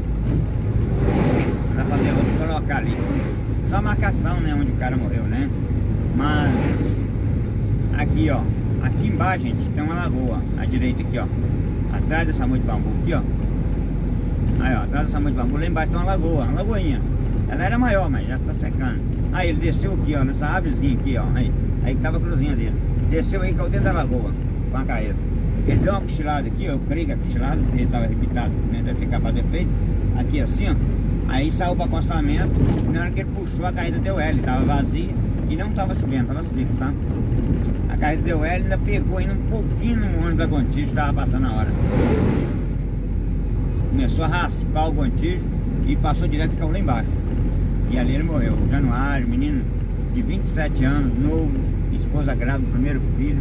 Mandar fazer outra e colocar ali. Só a marcação, né, onde o cara morreu, né? Mas aqui, ó, aqui embaixo, gente, tem uma lagoa à direita aqui, ó. Atrás dessa moita de bambu aqui, ó. Aí, ó, atrás dessa moita de bambu, lá embaixo tem uma lagoa, uma lagoinha. Ela era maior, mas já está secando. Aí ele desceu aqui, ó, nessa árvorezinha aqui, ó. Aí tava a cruzinha dele. Desceu aí, caiu dentro da lagoa, com a carreta. Ele deu uma cochilada aqui, eu creio que é cochilada, porque ele tava arrebitado, né? Deve ter acabado de efeito. Aqui assim, ó. Aí saiu para acostamento. Na hora que ele puxou, a carreta deu L, tava vazia e não tava chovendo, tava seco, tá? A carreta deu L, ainda pegou ainda um pouquinho no ônibus da Gontijo, tava passando a hora. Começou a raspar o Gontijo e passou direto e caiu lá embaixo. E ali ele morreu. Januário, menino de 27 anos, novo, esposa grávida do primeiro filho.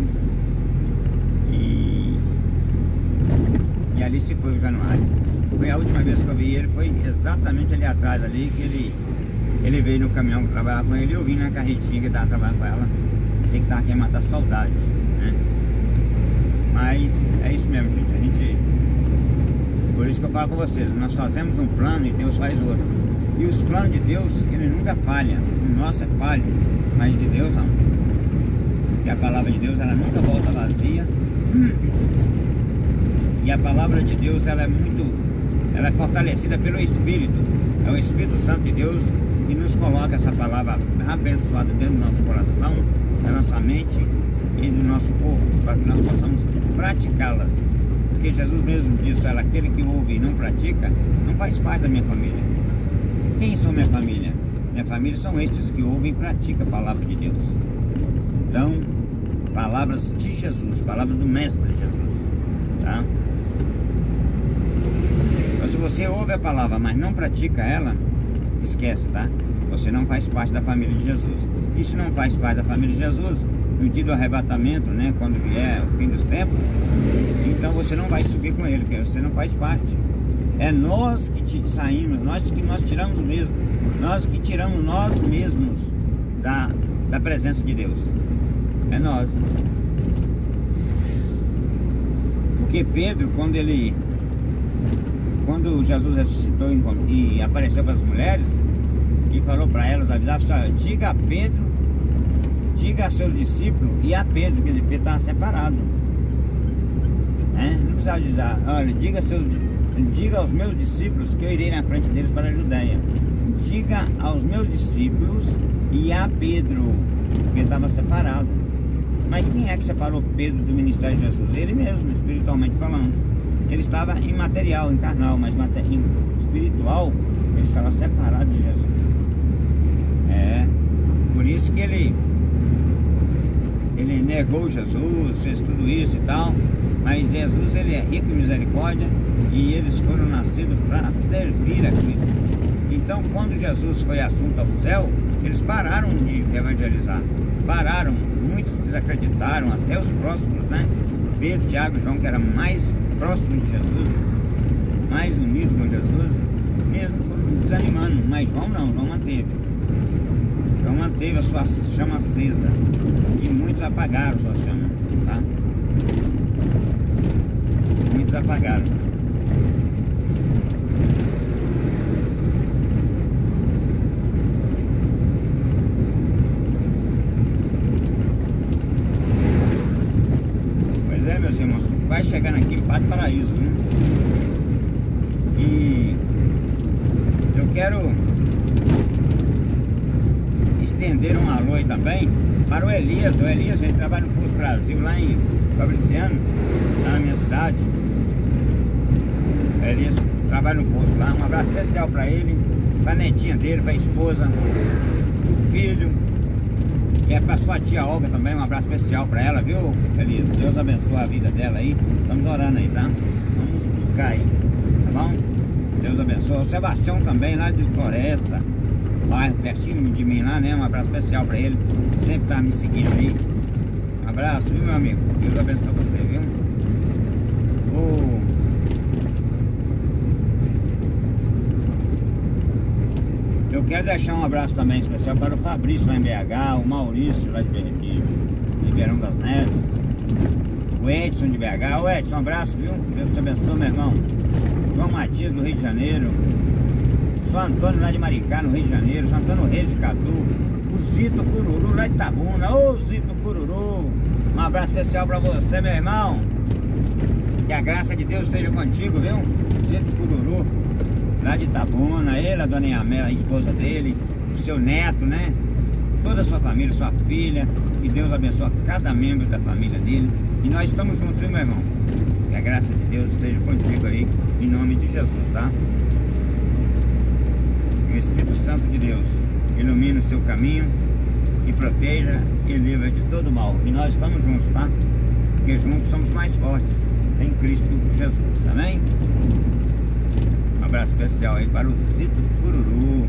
E ali se foi o Januário. Foi a última vez que eu vi ele, foi exatamente ali atrás ali, que ele veio no caminhão que trabalhava com ele e eu vim na carretinha que estava trabalhando com ela. Sei que tava querendo matar saudade, né? Mas é isso mesmo, gente. Por isso que eu falo com vocês, nós fazemos um plano e Deus faz outro. E os planos de Deus, ele nunca falha. O nosso é falho, mas de Deus não. E a palavra de Deus, ela nunca volta vazia. E a palavra de Deus, ela é fortalecida pelo Espírito. É o Espírito Santo de Deus que nos coloca essa palavra abençoada dentro do nosso coração, da nossa mente e do nosso corpo, para que nós possamos praticá-las. Porque Jesus mesmo disse, aquele que ouve e não pratica, não faz parte da minha família. Quem são minha família? Minha família são estes que ouvem e praticam a palavra de Deus. Então, palavras de Jesus, palavras do Mestre Jesus, tá? Então, se você ouve a palavra, mas não pratica ela, esquece, tá? Você não faz parte da família de Jesus. E se não faz parte da família de Jesus, no dia do arrebatamento, né, quando vier o fim dos tempos, então você não vai subir com ele, porque você não faz parte. É nós que saímos, nós tiramos mesmo, nós que tiramos nós mesmos da presença de Deus. É nós. Porque Pedro, quando Jesus ressuscitou e apareceu para as mulheres e falou para elas, avisava, diga a Pedro, diga a seus discípulos e a Pedro, quer dizer, Pedro estava separado, né? Não precisava dizer, olha, diga aos meus discípulos que eu irei na frente deles para a Judeia. Diga aos meus discípulos e a Pedro, porque ele estava separado. Mas quem é que separou Pedro do ministério de Jesus? Ele mesmo, espiritualmente falando. Ele estava imaterial, em carnal, mas em espiritual ele estava separado de Jesus. Por isso que ele negou Jesus, fez tudo isso e tal. Mas Jesus, ele é rico em misericórdia e eles foram nascidos para servir a Cristo. Então, quando Jesus foi assunto ao céu, eles pararam de evangelizar. Pararam, muitos desacreditaram, até os próximos, né? Pedro, Tiago e João, que era mais próximo de Jesus, mais unido com Jesus, mesmo foram desanimando. Mas João não, João manteve. João manteve a sua chama acesa. E muitos apagaram a sua chama, tá? Muitos apagaram. Pois é, meus irmãos, vai chegando aqui em Pato Paraíso, viu? E eu quero estender um alô aí também para o Elias. O Elias, ele trabalha no Curso Brasil lá em Fabriciano, lá na minha cidade. O Elias trabalha no posto lá. Um abraço especial para ele, para a netinha dele, para a esposa, o filho. E é para sua tia Olga também, um abraço especial para ela, viu, Elias? Deus abençoe a vida dela aí. Estamos orando aí, tá? Vamos buscar aí, tá bom? Deus abençoe. O Sebastião também, lá de Floresta, bairro pertinho de mim lá, né? Um abraço especial para ele, sempre tá me seguindo aí. Um abraço, viu, meu amigo? Deus abençoe você, viu? Eu quero deixar um abraço também especial para o Fabrício lá em BH, o Maurício lá de Ribeirão das Neves, o Edson de BH. O Edson, um abraço, viu? Deus te abençoe, meu irmão. João Matias do Rio de Janeiro, São Antônio lá de Maricá, no Rio de Janeiro, São Antônio Reis de Catu, o Zito Cururu lá de Itabuna. Ô Zito Cururu, um abraço especial para você, meu irmão. Que a graça de Deus esteja contigo, viu? Zito Cururu. lá de Itabuna, ele, a dona Yamela, a esposa dele, o seu neto, né? Toda a sua família, sua filha, que Deus abençoe cada membro da família dele. E nós estamos juntos, viu, meu irmão? Que a graça de Deus esteja contigo aí, em nome de Jesus, tá? Que o Espírito Santo de Deus ilumine o seu caminho e proteja e livre de todo mal. E nós estamos juntos, tá? Porque juntos somos mais fortes em Cristo Jesus, amém? Um abraço especial aí para o Zito Cururu.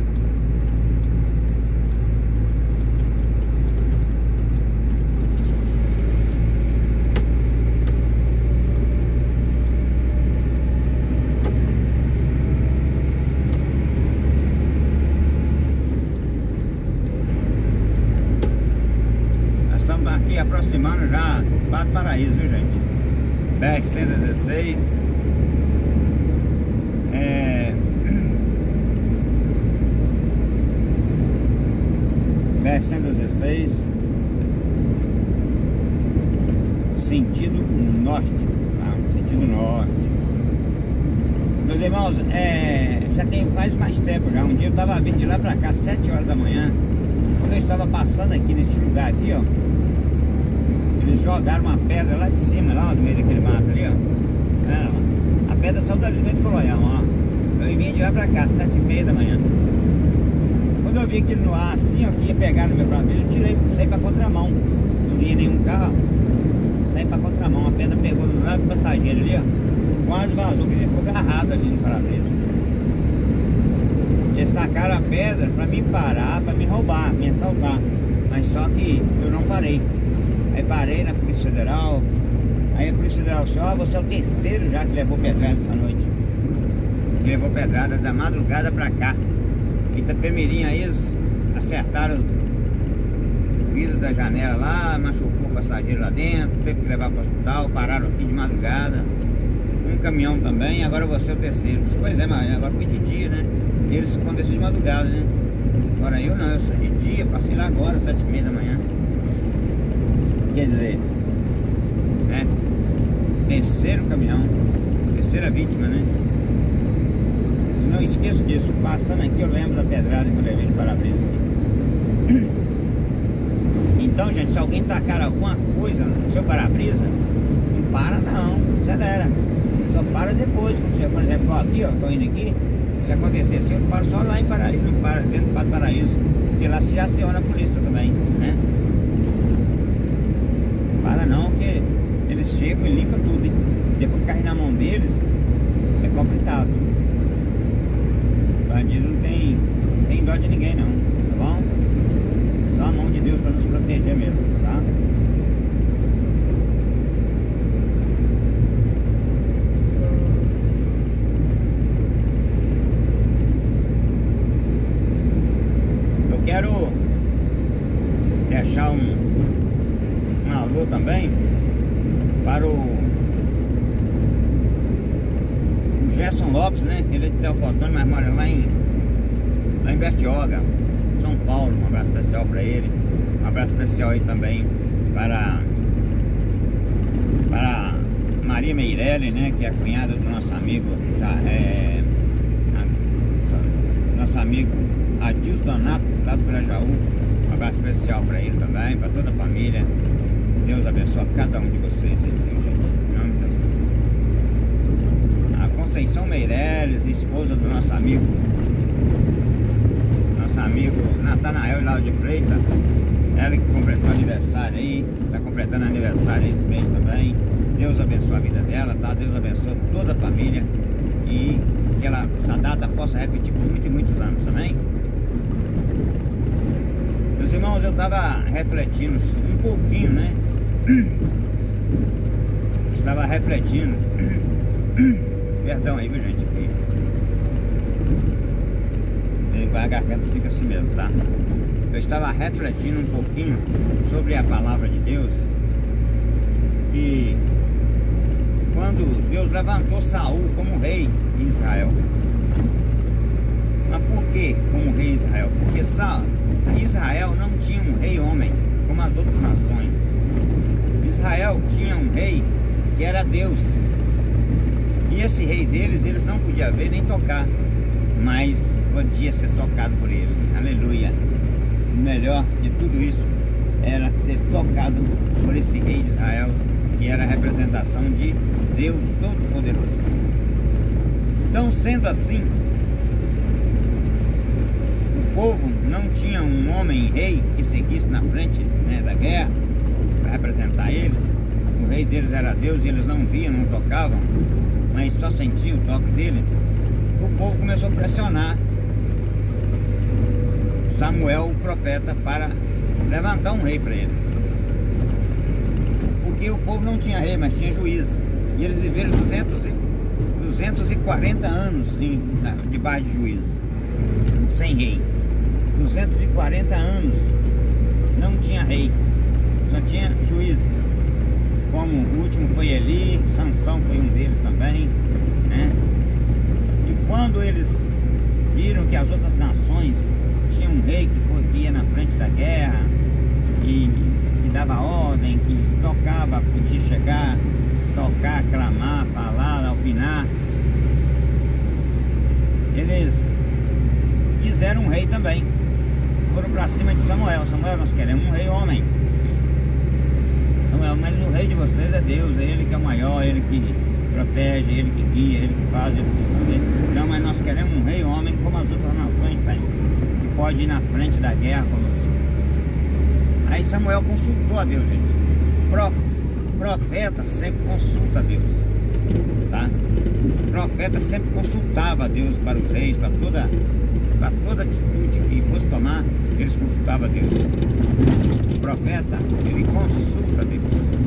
Aqui aproximando já para o Paraíso, viu, gente? BR-116 BR-116 sentido norte, tá? Sentido norte. Meus irmãos, já faz mais tempo já. Um dia eu estava vindo de lá para cá, 7 horas da manhã. Quando eu estava passando aqui neste lugar aqui, ó, eles jogaram uma pedra lá de cima, lá no meio daquele mato ali, ó. A pedra saiu dali do meio do colonhão, ó. Eu vim de lá pra cá, 7h30 da manhã. Quando eu vi aquilo no ar assim, ó, que ia pegar no meu braço, eu tirei, saí pra contramão. Não vinha nenhum carro, saí pra contramão. A pedra pegou no lado do passageiro ali, ó. Quase vazou, que ele ficou agarrado ali no para-brisa. Eles tacaram a pedra pra me parar, pra me roubar, me assaltar. Mas só que eu não parei. Aí parei na Polícia Federal. Aí a Polícia Federal disse: ó, você é o terceiro já que levou pedrada essa noite. Que levou pedrada da madrugada pra cá. Itapemirim, aí eles acertaram o vidro da janela lá, machucou o passageiro lá dentro, teve que levar para o hospital, pararam aqui de madrugada. Um caminhão também, agora você é o terceiro. Pois é, mas agora foi de dia, né? Eles aconteceu de madrugada, né? Agora eu não, eu sou de dia, passei lá agora, 7h30 da manhã. Quer dizer, né? Terceiro caminhão, terceira vítima, né? Não esqueço disso. Passando aqui eu lembro da pedrada que eu levei de para-brisa. Então, gente, se alguém tacar alguma coisa no seu para-brisa, não para não, acelera. Só para depois, quando você, por exemplo, ó, aqui, ó, tô indo aqui. Se acontecer assim, eu paro só lá em Paraíso, não para dentro do Paraíso, porque lá se já aciona a polícia também, né? Para não, que eles chegam e limpam tudo, hein? Depois que cair na mão deles, é complicado. Bandido não tem dó de ninguém não, tá bom? Só a mão de Deus para nos proteger mesmo, tá? Eu quero deixar um alô também para o Gerson Lopes, né? Ele é de Teocotone, mas mora lá em Bertioga, São Paulo. Um abraço especial para ele. Um abraço especial aí também para Maria Meirelli, né? Que é a cunhada do nosso amigo, nosso amigo Adilson Donato, lá do Grajaú. Um abraço especial para ele também, para toda a família. Deus abençoe cada um de vocês, gente. Em nome de Jesus. A Conceição Meirelles, esposa do nosso amigo Natanael lá de Freitas. Ela que completou aniversário aí, está completando aniversário esse mês também. Deus abençoe a vida dela, tá? Deus abençoe toda a família e que essa data possa repetir por muitos e muitos anos também. Meus irmãos, eu estava refletindo um pouquinho, né? Estava refletindo. Perdão aí, viu, gente? A garganta fica assim mesmo, tá? Eu estava refletindo um pouquinho sobre a palavra de Deus, que quando Deus levantou Saul como rei em Israel. Mas por que como rei em Israel? Porque Israel não tinha um rei homem como as outras nações. Israel tinha um rei que era Deus. E esse rei deles, eles não podiam ver nem tocar, mas podia ser tocado por ele. Aleluia. O melhor de tudo isso era ser tocado por esse rei de Israel, que era a representação de Deus Todo-Poderoso. Então, sendo assim, o povo não tinha um homem rei que seguisse na frente, né, da guerra para representar eles. O rei deles era Deus e eles não viam, não tocavam, mas só sentiam o toque dele. O povo começou a pressionar Samuel, o profeta, para levantar um rei para eles. Porque o povo não tinha rei, mas tinha juiz. E eles viveram 240 anos debaixo de juiz, sem rei. 240 anos não tinha rei, só tinha juízes. Como o último foi Eli, Sansão foi um deles também, né? E quando eles viram que as outras nações tinham um rei que ia na frente da guerra e que dava ordem, que tocava, podia chegar, tocar, clamar, falar, opinar, eles quiseram um rei também. Foram para cima de Samuel. Samuel, nós queremos um rei homem. Samuel, mas o rei de vocês é Deus, é Ele que é o maior, Ele que protege, Ele que guia, Ele que faz, Ele que fazer. Não, mas nós queremos um rei homem como as outras nações têm, que pode ir na frente da guerra conosco. Aí Samuel consultou a Deus, gente. Profeta sempre consulta a Deus, tá? Profeta sempre consultava a Deus para os reis, para toda atitude que fosse tomar, eles consultavam a Deus. O profeta, ele consulta a Deus.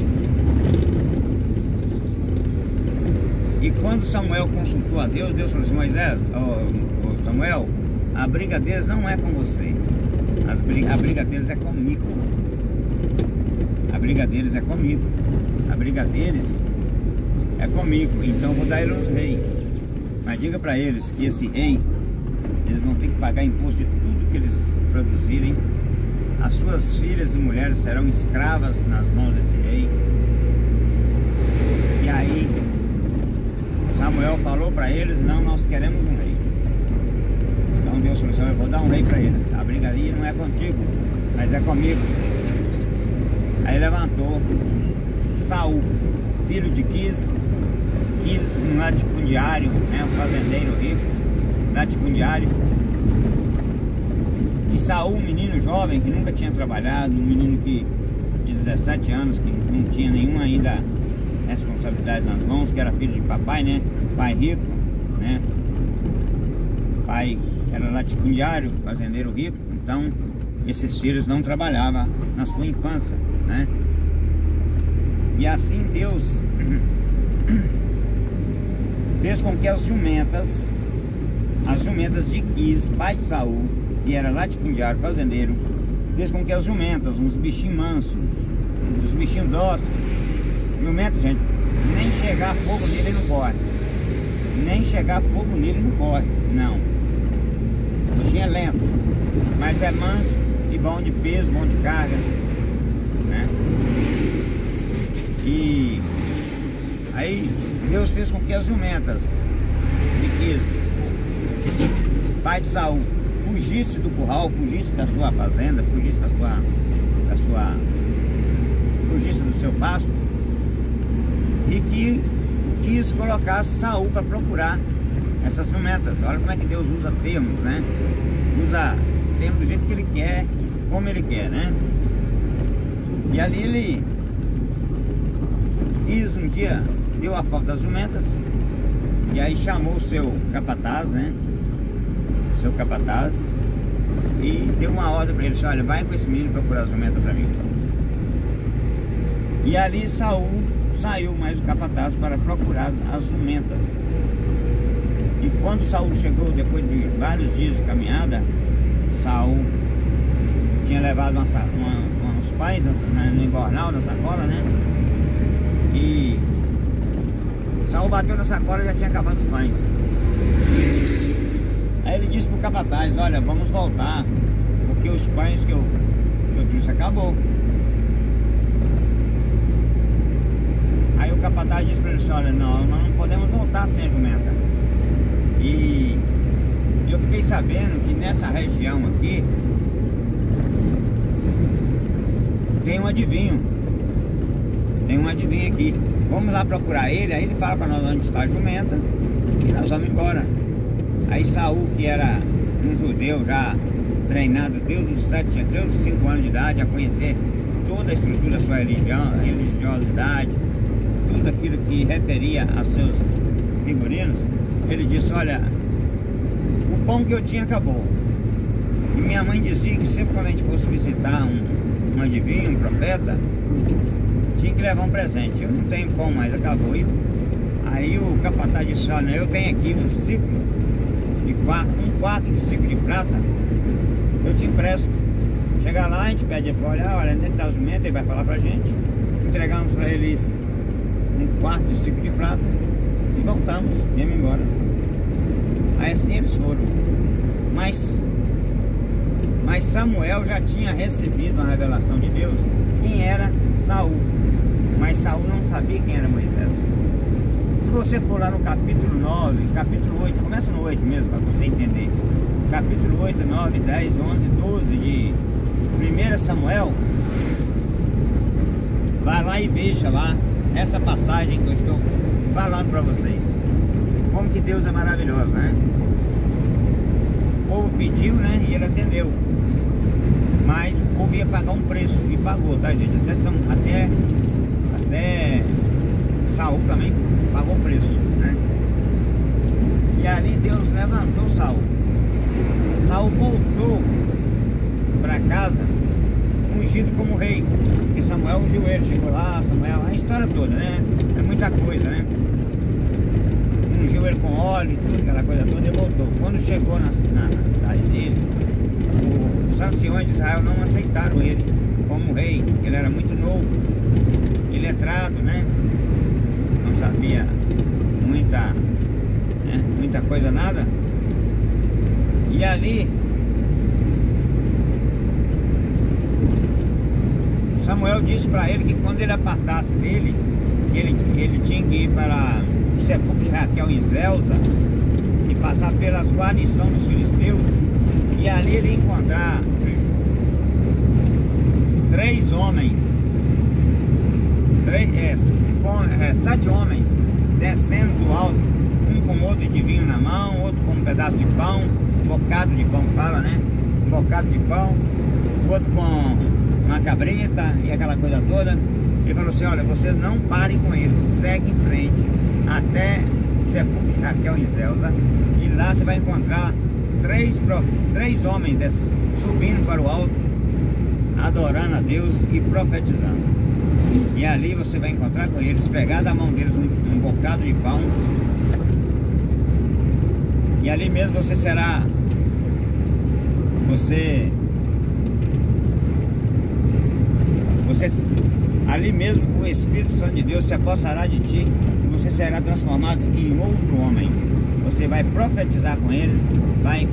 E quando Samuel consultou a Deus, Deus falou assim: Moisés, Samuel, a briga deles não é com você, a briga deles é comigo. A briga deles é comigo. A briga deles é comigo. Então eu vou dar eles um rei. Mas diga para eles que esse rei, eles vão ter que pagar imposto de tudo que eles produzirem. As suas filhas e mulheres serão escravas nas mãos desse rei. E aí Samuel falou para eles: não, nós queremos um rei. Então Deus falou assim: eu vou dar um rei para eles. A brigaria não é contigo, mas é comigo. Aí levantou Saul, filho de Quis, um latifundiário, né, um fazendeiro rico, latifundiário. E Saul, um menino jovem que nunca tinha trabalhado, um menino de 17 anos, que não tinha nenhuma ainda responsabilidade nas mãos, que era filho de papai, né, pai rico, né, pai era latifundiário, fazendeiro rico. Então esses filhos não trabalhavam na sua infância, né? E assim Deus fez com que as jumentas de Quis, pai de Saul, que era latifundiário, fazendeiro, fez com que as jumentas, uns bichinhos mansos, uns bichinhos dóceis, jumento, gente, nem chegar fogo nele não corre, nem chegar fogo nele não corre, não. O bichinho é lento, mas é manso e bom de peso, bom de carga, né? E aí Deus fez com que as jumentas de Quis, pai de Saul, fugisse do curral, fugisse da sua fazenda, fugisse fugisse do seu pasto, e que quis colocar Saul para procurar essas jumentas. Olha como é que Deus usa termos, né? Usa termos do jeito que Ele quer, como Ele quer, né? E ali ele quis um dia, deu a falta das jumentas, e aí chamou o seu capataz, né? Seu capataz, e deu uma ordem para ele: olha, vai com esse menino procurar as jumentas para mim. E ali Saul saiu mais o capataz para procurar as jumentas. E quando Saul chegou, depois de vários dias de caminhada, Saul tinha levado uns pães no embornal, na sacola, né? E Saul bateu na sacola e já tinha acabado os pães. Aí ele disse pro capataz: olha, vamos voltar, porque os pães que eu trouxe acabou. Aí o capataz disse para ele assim, olha, nós não podemos voltar sem a jumenta. E eu fiquei sabendo que nessa região aqui tem um adivinho. Tem um adivinho aqui. Vamos lá procurar ele. Aí ele fala para nós onde está a jumenta e nós vamos embora. Aí Saul, que era um judeu já treinado desde os 5 anos de idade a conhecer toda a estrutura da sua religião, a religiosidade, tudo aquilo que referia a seus figurinos, ele disse, olha, o pão que eu tinha acabou. E minha mãe dizia que sempre quando a gente fosse visitar um adivinho, um profeta, tinha que levar um presente. Eu não tenho pão mais, acabou. E aí o capataz disse, olha, eu tenho aqui um quarto de ciclo de prata, eu te empresto. Chegar lá, a gente pede para olhar, olha, onde está o jumento, ele vai falar pra gente. Entregamos para eles um quarto de ciclo de prata e voltamos, viemos embora. Aí assim eles foram. Mas Samuel já tinha recebido uma revelação de Deus quem era Saul. Mas Saul não sabia quem era Moisés. Se você for lá no capítulo 9, capítulo 8, começa no 8 mesmo, para você entender. Capítulo 8, 9, 10, 11, 12 de 1 Samuel, vai lá e veja lá essa passagem que eu estou falando para vocês. Como que Deus é maravilhoso, né? O povo pediu, né? E ele atendeu. Mas o povo ia pagar um preço, e pagou, tá, gente? Até Saul também pagou o preço, né? E ali Deus levantou Saul. Saul voltou para casa ungido como rei, porque Samuel ungiu ele, chegou lá, Samuel, a história toda, né? É muita coisa, né? Ungiu ele com óleo e tudo, aquela coisa toda, e voltou. Quando chegou na cidade dele, os anciões de Israel não aceitaram ele como rei, ele era muito novo, iletrado, né? Não sabia muita coisa, nada. E ali Samuel disse para ele que quando ele apartasse dele, ele tinha que ir para o sepulcro de Raquel em Zelza e passar pelas guarnições dos filisteus, e ali ele ia encontrar 3 homens, 7 homens descendo do alto, um com outro de vinho na mão, outro com um pedaço de pão, um bocado de pão, fala, né? Um bocado de pão, outro com uma cabrita e aquela coisa toda. Ele falou assim, olha, você não pare com eles, segue em frente até o sepulcro de Raquel em Zelza, e lá você vai encontrar 3 homens subindo para o alto, adorando a Deus e profetizando. E ali você vai encontrar com eles, pegar da mão deles um bocado de pão, e ali mesmo ali mesmo o Espírito Santo de Deus se apossará de ti, e você será transformado em outro homem. Você vai profetizar com eles, vai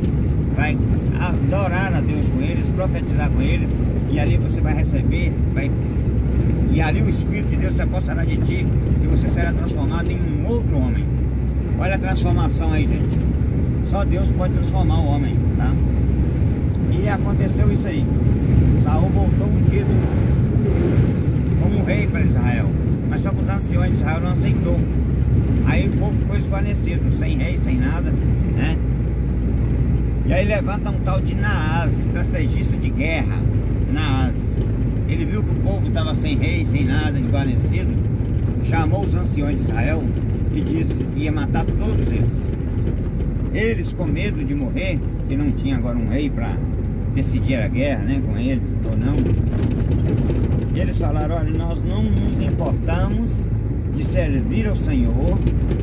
adorar a Deus com eles, profetizar com eles, e ali você vai receber, e ali o Espírito de Deus se apossará de ti, e você será transformado em um outro homem. Olha a transformação aí, gente. Só Deus pode transformar o homem, tá? E aconteceu isso aí. Saul voltou ungido como rei para Israel, mas só que os anciões de Israel não aceitou. Aí o povo ficou esquarnecido, sem rei, sem nada, né? E aí levanta um tal de Naás, estrategista de guerra. Naás, ele viu que o povo estava sem rei, sem nada, esquarnecido, chamou os anciões de Israel e disse que ia matar todos eles. Eles, com medo de morrer, que não tinha agora um rei para decidir a guerra, né, com eles ou não, eles falaram, olha, nós não nos importamos de servir ao Senhor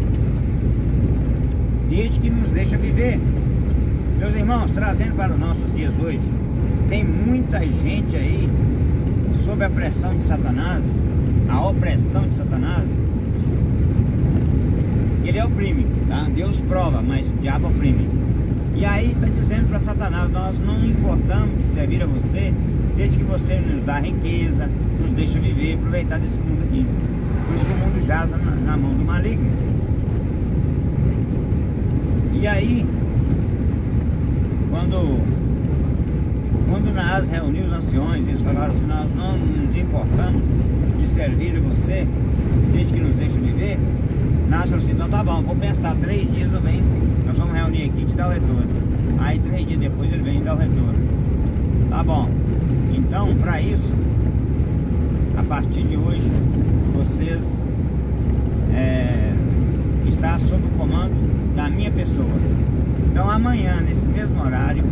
desde que nos deixa viver. Meus irmãos, trazendo para os nossos dias hoje, tem muita gente aí sob a pressão de Satanás, a opressão de Satanás. Ele oprime, tá? Deus prova, mas o diabo oprime. E aí está dizendo para Satanás, nós não importamos de servir a você desde que você nos dá riqueza, nos deixa viver, aproveitar desse mundo aqui. Por isso que o mundo jaz na mão do maligno. E aí, quando Naas reuniu os anciões, eles falaram assim: nós não nos importamos de servir a você, desde que nos deixe viver. Naas falou assim: então tá bom, vou pensar, 3 dias eu venho, nós vamos reunir aqui e te dar o retorno. Aí 3 dias depois ele vem e dá o retorno. Tá bom, então para isso, a partir de hoje, vocês está sob o comando da minha pessoa. Então amanhã, nesse mesmo horário,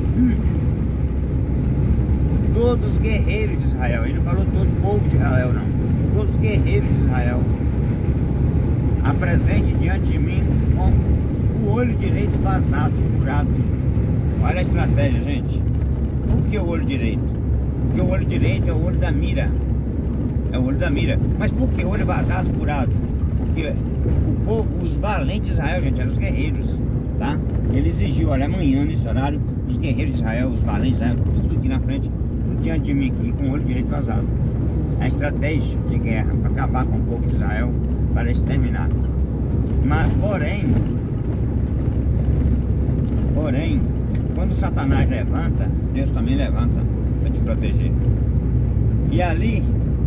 todos os guerreiros de Israel, ele não falou todo o povo de Israel não, todos os guerreiros de Israel, apresente diante de mim com o olho direito vazado, furado. Olha a estratégia, gente. Por que o olho direito? Porque o olho direito é o olho da mira. É o olho da mira. Mas por que o olho vazado, furado? Porque o povo, os valentes de Israel, gente, eram os guerreiros, tá? Ele exigiu, olha, amanhã nesse horário, os guerreiros de Israel, os valentes de Israel, tudo aqui na frente, tudo diante de mim aqui, com o olho direito vazado. A estratégia de guerra para acabar com o povo de Israel, para exterminar. Mas porém, quando Satanás levanta, Deus também levanta para te proteger. E ali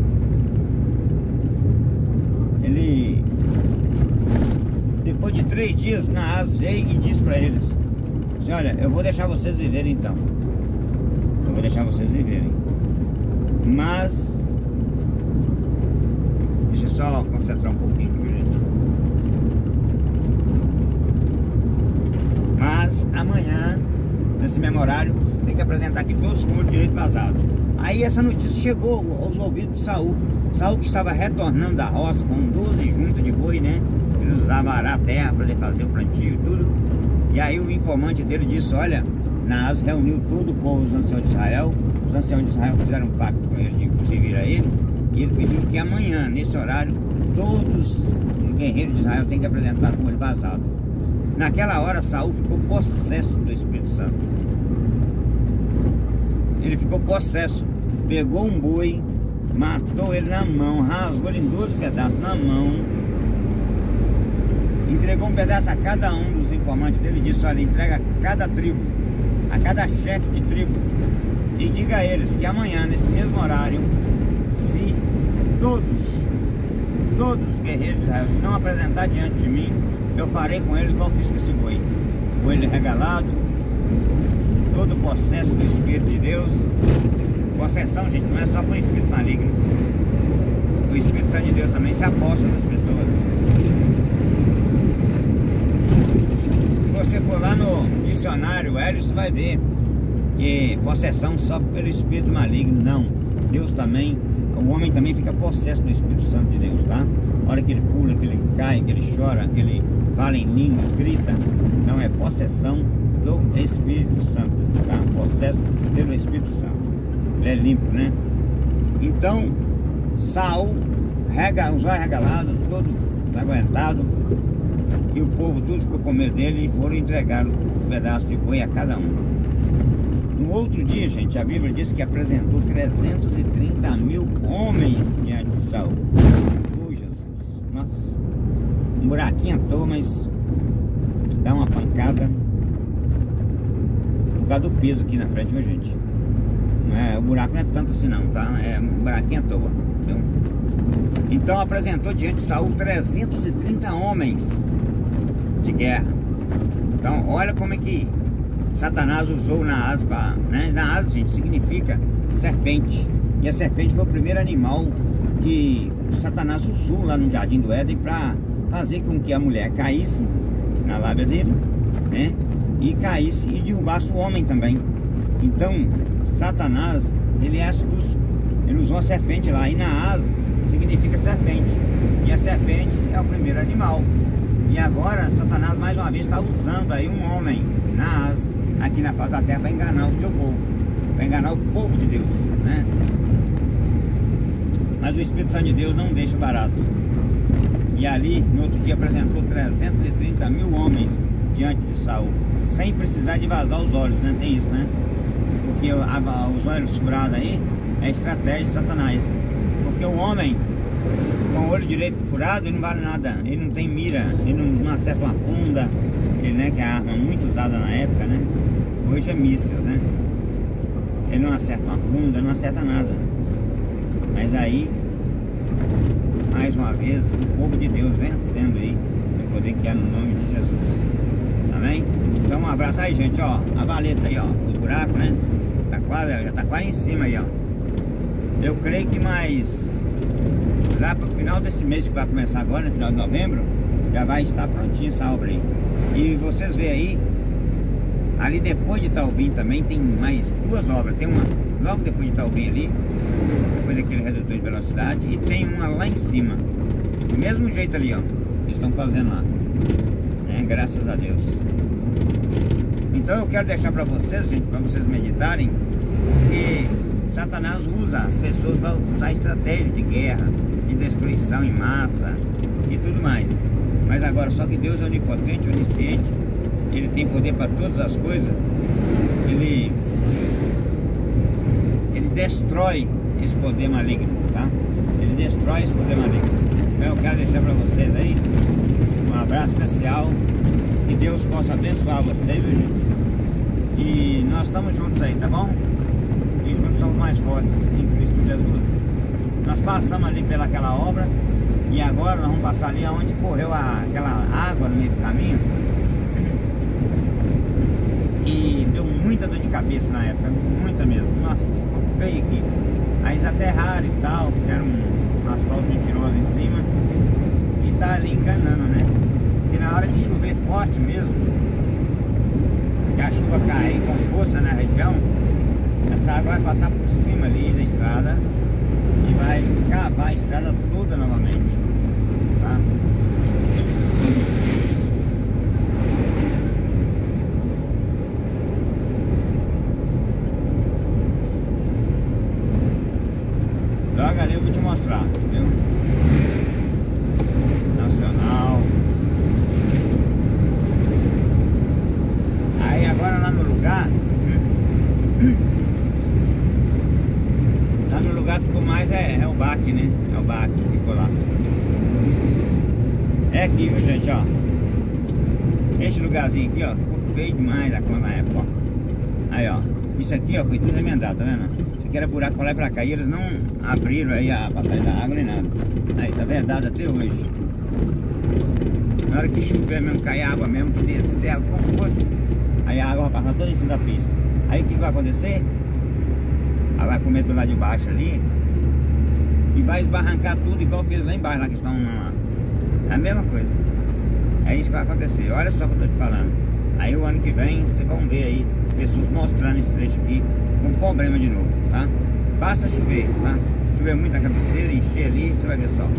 ele, depois de 3 dias, Naas veio e disse para eles assim: olha, eu vou deixar vocês viverem então. Eu vou deixar vocês viverem. Mas deixa eu só concentrar um pouquinho aqui, gente. Mas amanhã, nesse mesmo horário, tem que apresentar aqui todos com o direito vazado. Aí essa notícia chegou aos ouvidos de Saul. Saul, que estava retornando da roça com 12 juntas de boi, né? Ele usava arar a terra para ele fazer o plantio e tudo. E aí o informante dele disse: olha, Naas reuniu todo o povo, os anciãos de Israel. Os anciãos de Israel fizeram um pacto com ele de servir a ele. E ele pediu que amanhã, nesse horário, todos os guerreiros de Israel têm que apresentar com ele vazado. Naquela hora, Saul ficou possesso do Espírito Santo. Ele ficou possesso. Pegou um boi, matou ele na mão, rasgou ele em 12 pedaços na mão, entregou um pedaço a cada um dos informantes dele e disse: olha, entrega a cada tribo, a cada chefe de tribo, e diga a eles que amanhã, nesse mesmo horário, se todos os guerreiros de Israel, se não apresentar diante de mim, eu farei com eles igual fiz com esse boi. Com ele regalado, todo o possesso do Espírito de Deus. Possessão, gente, não é só com o Espírito maligno. O Espírito Santo de Deus também se aposta das pessoas. Se você for lá no dicionário Hélio, você vai ver que possessão só pelo Espírito maligno, não. Deus também, o homem também fica possesso do Espírito Santo de Deus, tá? A hora que ele pula, que ele cai, que ele chora, que ele fala em línguas, grita, não, é possessão do Espírito Santo, tá? Possesso pelo Espírito Santo. Ele é limpo, né? Então, Saul, os olhos regalados, todo aguentado, e o povo tudo ficou com medo dele e foram entregar um pedaço de boi a cada um. No outro dia, gente, a Bíblia diz que apresentou 330 mil homens diante de Saul. Oh, Jesus, nossa, um buraquinho à toa, mas dá uma pancada por causa do peso aqui na frente, viu, gente? O buraco não é tanto assim não, tá? É um buraquinho à toa, viu? Então apresentou diante de Saul 330 homens de guerra. Então olha como é que Satanás usou Naas, né? Naas, gente, significa serpente. E a serpente foi o primeiro animal que Satanás usou lá no Jardim do Éden para fazer com que a mulher caísse na lábia dele, né? E caísse e derrubasse o homem também. Então Satanás, ele é astúcio, ele usou a serpente lá, e Naas significa serpente, e a serpente é o primeiro animal. E agora Satanás mais uma vez está usando aí um homem, Naas, aqui na face da terra para enganar o seu povo, para enganar o povo de Deus, né? Mas o Espírito Santo de Deus não deixa barato. E ali, no outro dia, apresentou 330 mil homens diante de Saul, sem precisar de vazar os olhos, né? Tem isso, né? Porque os olhos furados aí é estratégia de Satanás. Porque o homem, com o olho direito furado, ele não vale nada. Ele não tem mira, ele não acerta uma funda, ele, né, que é a arma muito usada na época, né? Hoje é míssil, né? Ele não acerta uma funda, não acerta nada. Mas aí, mais uma vez, o povo de Deus vencendo aí, o poder que é no nome de Jesus. Amém? Então um abraço aí, gente, ó. A valeta aí, ó, o buraco, né? Tá quase, já tá quase em cima aí, ó. Eu creio que mais lá pro final desse mês que vai começar agora, no final de novembro, já vai estar prontinho essa obra aí. E vocês veem aí, ali depois de Itaubim também tem mais duas obras. Tem uma logo depois de Itaubim ali, depois daquele redutor de velocidade, e tem uma lá em cima, do mesmo jeito ali, ó, que estão fazendo lá, né? Graças a Deus. Então eu quero deixar para vocês, gente, para vocês meditarem, que Satanás usa as pessoas para usar estratégia de guerra, de destruição em massa e tudo mais. Mas agora, só que Deus é onipotente, onisciente, Ele tem poder para todas as coisas. Ele destrói esse poder maligno, tá? Ele destrói esse poder maligno. Então eu quero deixar para vocês aí um abraço especial, que Deus possa abençoar vocês, viu, gente? E nós estamos juntos aí, tá bom? E juntos somos mais fortes em Cristo Jesus. Nós passamos ali pelaquela obra, e agora nós vamos passar ali onde correu aquela água no meio do caminho. E deu muita dor de cabeça na época, muita mesmo. Nossa, ficou feio aqui. Aí eles aterraram e tal, fizeram um asfalto mentiroso em cima, e tá ali enganando, né? E na hora de chover forte mesmo, que a chuva cair com força na região, essa água vai passar por cima ali da estrada e vai cavar a estrada toda novamente, tá? Logo ali eu vou te mostrar, viu? Nacional. Aí agora lá no lugar, lá no lugar ficou mais, é o baque, né? É o baque que ficou lá. É aqui, viu, gente, ó. Esse lugarzinho aqui, ó, ficou feio demais a conta na época, ó. Aí, ó. Isso aqui, ó, foi tudo remendado, tá vendo? Isso aqui era buraco pra lá e pra cá. E eles não abriram aí a passagem da água nem nada. Aí, tá vedado até hoje. Na hora que chover mesmo, cair água mesmo, que descer água como fosse, aí a água vai passar toda em cima da pista. Aí o que vai acontecer? Ela vai comer do lado de baixo ali e vai esbarrancar tudo igual fez lá embaixo, lá que estão lá. É a mesma coisa. É isso que vai acontecer. Olha só o que eu tô te falando. Aí o ano que vem, vocês vão ver aí pessoas mostrando esse trecho aqui com problema de novo, tá? Basta chover, tá? Chover muito na cabeceira, encher ali, você vai ver só.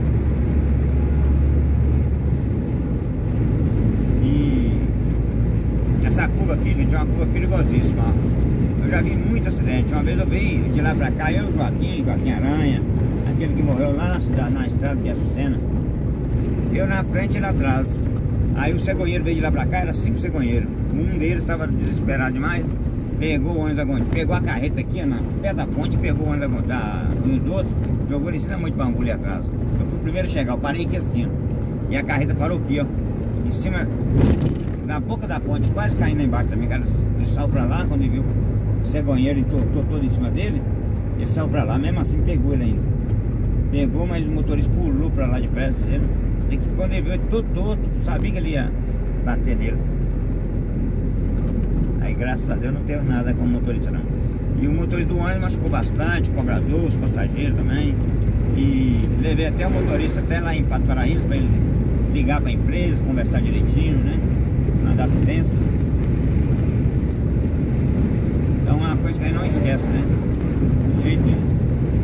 E essa curva aqui, gente, é uma curva perigosíssima, ó. Eu já vi muito acidente. Uma vez eu vi de lá pra cá, eu, Joaquim Aranha, aquele que morreu lá na cidade, na estrada de Açucena. Eu na frente e lá atrás. Aí o cegonheiro veio de lá pra cá, era 5 cegonheiros. Um deles estava desesperado demais, pegou o ônibus da Gondim, pegou a carreta aqui, na pé da ponte, pegou o ônibus do doce, jogou ele em cima muito bambu ali atrás. Eu fui o primeiro a chegar, eu parei aqui assim, ó. E a carreta parou aqui, ó, em cima da boca da ponte, quase caindo lá embaixo também. Cara, ele saiu pra lá, quando ele viu o cegonheiro entortou todo em cima dele, ele saiu pra lá, mesmo assim pegou ele ainda. Pegou, mas o motorista pulou pra lá depressa, dizendo que quando ele viu ele todo torto, sabia que ele ia bater nele. Aí graças a Deus não teve nada com o motorista não. E o motorista do ônibus machucou bastante, o cobrador, os passageiros também. E levei até o motorista até lá em Pato Paraíso para ele ligar para a empresa, conversar direitinho, né? Mandar assistência. Então é uma coisa que ele não esquece, né? De jeito nenhum.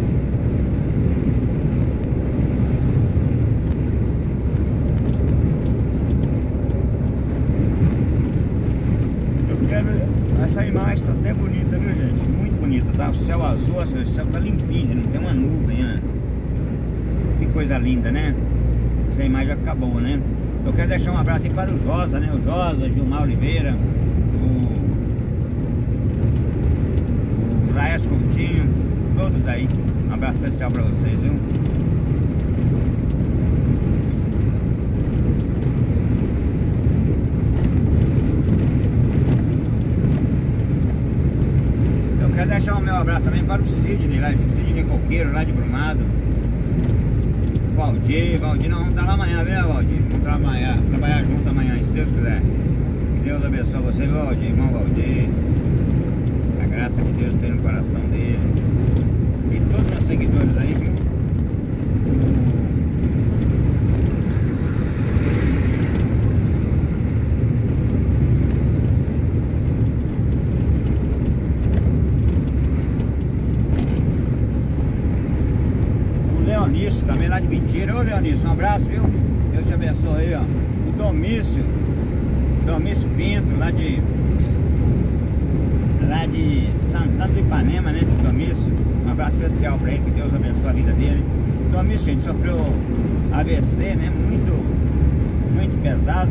Essa imagem tá até bonita, viu, gente? Muito bonita, tá? O céu azul, o céu tá limpinho, não tem uma nuvem, né? Que coisa linda, né? Essa imagem vai ficar boa, né? Eu quero deixar um abraço aí para o Josa, né? O Josa, Gilmar Oliveira, o Laércio Coutinho, todos aí. Um abraço especial para vocês, viu? um abraço também para o Sidney, Sidney Coqueiro, lá de Brumado. Valdir, nós vamos estar lá amanhã, viu, Valdir? Vamos trabalhar junto amanhã, se Deus quiser. Que Deus abençoe você, Valdir, irmão Valdir. A graça de Deus tem no coração dele. E todos os meus seguidores aí, viu? Leonício, também lá de Mentira. Ô Leonício, um abraço, viu? Deus te abençoe aí, ó. O Domício Pinto, lá de Santana do Ipanema, né? Domício, um abraço especial pra ele, que Deus abençoe a vida dele. O Domício, gente, sofreu AVC, né? Muito pesado.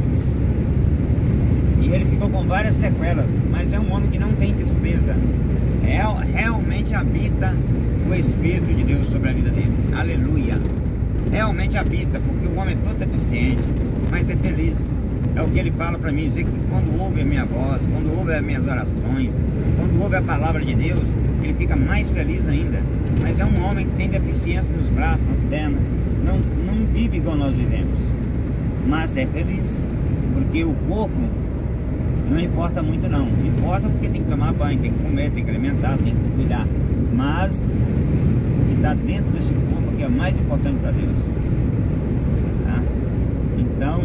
E ele ficou com várias sequelas, mas é um homem que não tem tristeza. Realmente habita o Espírito de Deus sobre a vida dele. Aleluia. Realmente habita, porque o homem é todo deficiente, mas é feliz. É o que ele fala para mim, dizer que quando ouve a minha voz, quando ouve as minhas orações, quando ouve a palavra de Deus, ele fica mais feliz ainda. Mas é um homem que tem deficiência nos braços, nas pernas, não vive igual nós vivemos, mas é feliz, porque o corpo não importa muito não. Importa porque tem que tomar banho, tem que comer, tem que alimentar, tem que cuidar. Mas o que está dentro desse corpo que é mais importante para Deus, tá? Então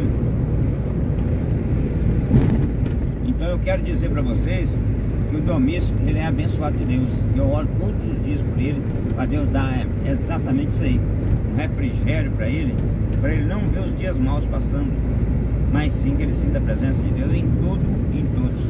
eu quero dizer para vocês que o Domício, ele é abençoado de Deus. Eu oro todos os dias por ele, para Deus dar exatamente isso aí, um refrigério para ele não ver os dias maus passando, mas sim que ele sinta a presença de Deus em tudo e em todos.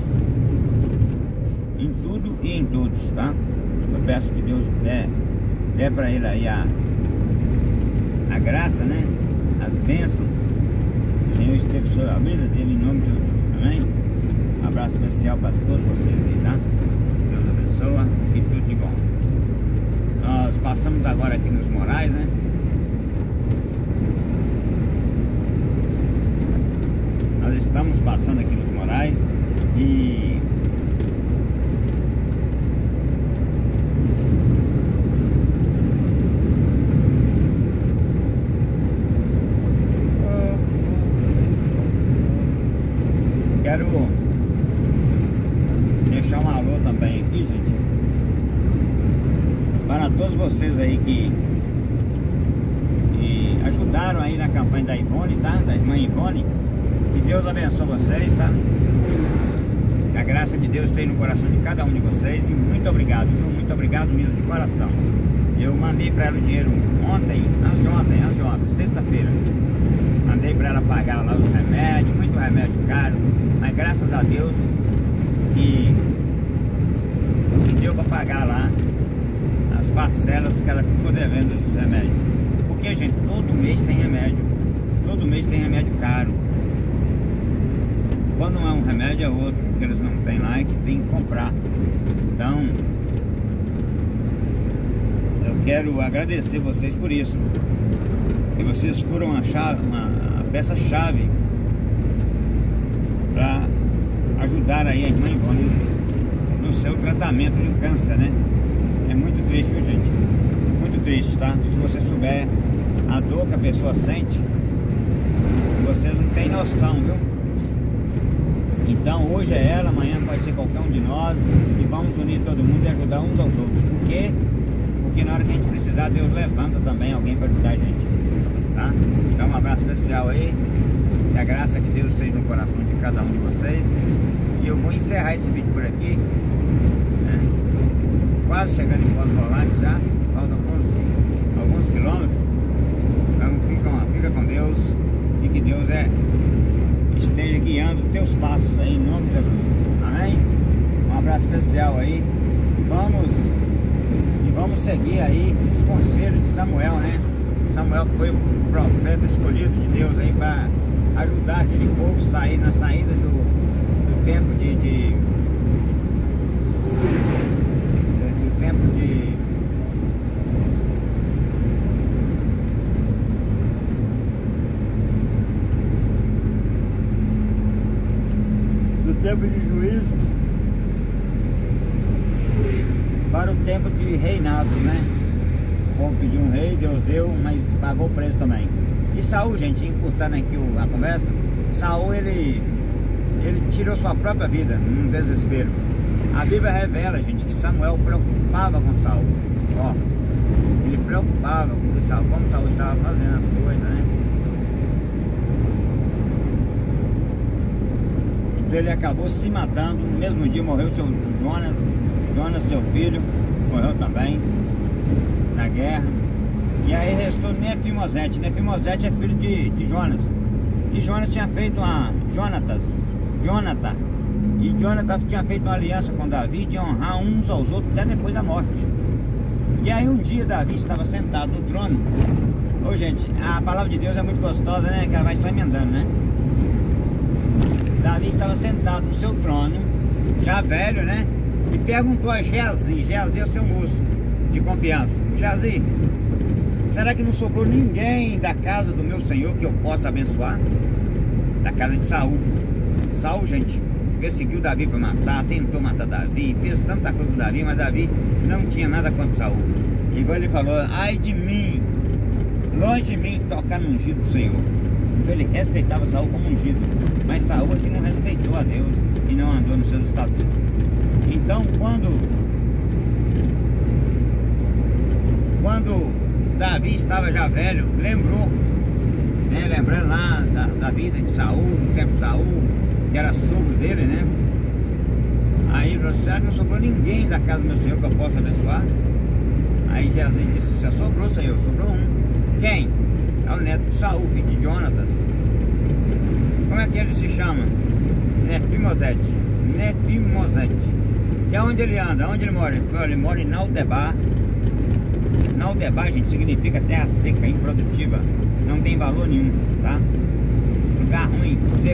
Em tudo e em todos, tá? Eu peço que Deus dê para ele aí a graça, né? As bênçãos. O Senhor esteja sobre a vida dele em nome de Jesus, amém? Um abraço especial para todos vocês aí, tá? Deus abençoe e tudo de bom. Nós passamos agora aqui nos Morais, né? Nós estamos passando aqui nos Morais e quero deixar um alô também aqui, gente, para todos vocês aí que ajudaram aí na campanha da Ivone, tá? Da irmã Ivone. Que Deus abençoe vocês, tá? Que a graça de Deus esteja no coração de cada um de vocês. E muito obrigado, viu? Muito obrigado mesmo de coração. Eu mandei para ela o dinheiro ontem, sexta-feira. Mandei para ela pagar lá os remédios, muito remédio caro. Mas graças a Deus que deu para pagar lá as parcelas que ela ficou devendo dos remédios. Porque, gente, todo mês tem remédio. Todo mês tem remédio caro. Quando não é um remédio é outro, porque eles não têm lá e que tem que comprar. Então eu quero agradecer vocês por isso. E vocês foram uma peça-chave para ajudar aí a irmã Ivone no seu tratamento de câncer, né? É muito triste, viu, gente? Muito triste, tá? Se você souber a dor que a pessoa sente, vocês não têm noção, viu? Então hoje é ela, amanhã pode ser qualquer um de nós. E vamos unir todo mundo e ajudar uns aos outros. Por quê? Porque na hora que a gente precisar, Deus levanta também alguém para ajudar a gente, tá? Então um abraço especial aí. Que a graça de Deus esteja no coração de cada um de vocês. E eu vou encerrar esse vídeo por aqui, né? Quase chegando em Pontos Volantes já. Faltam alguns quilômetros. Então fica com Deus. E que Deus esteja guiando os teus passos aí, em nome de Jesus, amém? Um abraço especial aí. Vamos seguir aí os conselhos de Samuel, né? Samuel foi o profeta escolhido de Deus aí para ajudar aquele povo a sair na saída do tempo do tempo de juízes. para o tempo de reinado, né? O povo pediu um rei, Deus deu, mas pagou o preço também. E Saul, gente, encurtando aqui a conversa, Saul, ele tirou sua própria vida num desespero. A Bíblia revela, gente, que Samuel preocupava com Saul. Ó, ele preocupava com Saul, como Saul estava fazendo as coisas, né? Então ele acabou se matando. No mesmo dia morreu seu Jonas, seu filho, morreu também na guerra. E aí restou Mefibosete. Mefibosete é filho de Jonas. E Jonas tinha feito Jonathan. E Jonathan tinha feito uma aliança com Davi de honrar uns aos outros até depois da morte. E aí um dia Davi estava sentado no trono. Ô gente, a palavra de Deus é muito gostosa, né? Que ela vai só emendando, né? Davi estava sentado no seu trono, já velho, né? E perguntou a Geazi. Geazi é o seu moço de confiança. Geazi, será que não sobrou ninguém da casa do meu senhor que eu possa abençoar? Da casa de Saul. Saul, gente, perseguiu Davi para matar, tentou matar Davi, fez tanta coisa com Davi, mas Davi não tinha nada contra Saul. Igual ele falou, ai de mim, longe de mim tocar no ungido do Senhor. Então ele respeitava Saul como ungido, mas Saul aqui não respeitou a Deus e não andou nos seus estatutos. Então quando Davi estava já velho, lembrou, né, lembrando lá da vida de Saul, do tempo de Saul, que era sogro dele, né? Aí ele falou, não sobrou ninguém da casa do meu senhor que eu possa abençoar? Aí Jesus disse, sobrou, senhor, sobrou um. Quem? É o neto de Saul, filho de Jonatas. Como é que ele se chama? Mefibosete. E aonde ele anda? Onde ele mora? Ele mora em Naldebar. Naldebar, gente, significa terra seca, improdutiva. Não tem valor nenhum, tá? Lugar ruim, seco.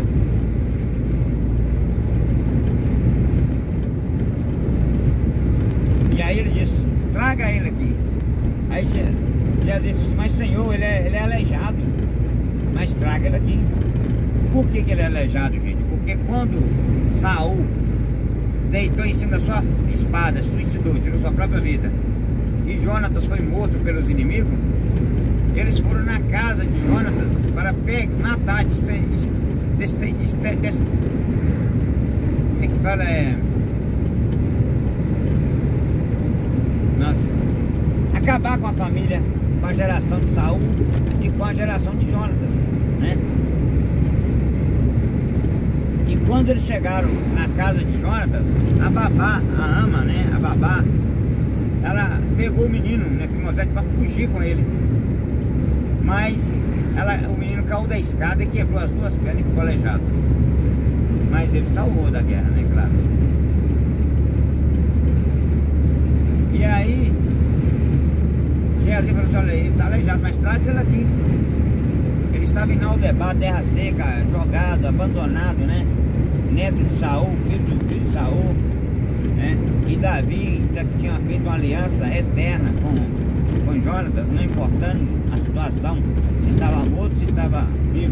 E aí ele disse, traga ele aqui. Aí Jesus disse, mas senhor, ele é aleijado. Mas traga ele aqui. Por que ele é aleijado, gente? Porque quando Saul deitou em cima da sua espada, suicidou, tirou sua própria vida, e Jonatas foi morto pelos inimigos, eles foram na casa de Jonatas para matar, como é que fala? Nossa, acabar com a família, com a geração de Saul e com a geração de Jonatas, né? E quando eles chegaram na casa de Jonatas, a babá, a ama, né? A babá, ela pegou o menino, Mefibosete, para fugir com ele. Mas o menino caiu da escada e quebrou as duas pernas e ficou aleijado. Mas ele salvou da guerra, né? Claro. E aí, Jesus falou assim, olha, ele está aleijado, mas traz ele aqui. Ele estava em Naldebar, terra seca, jogado, abandonado, né? Neto de Saul, filho de Saul, né? E Davi que tinha feito uma aliança eterna com Jonatas, não importando a situação, se estava morto, se estava vivo.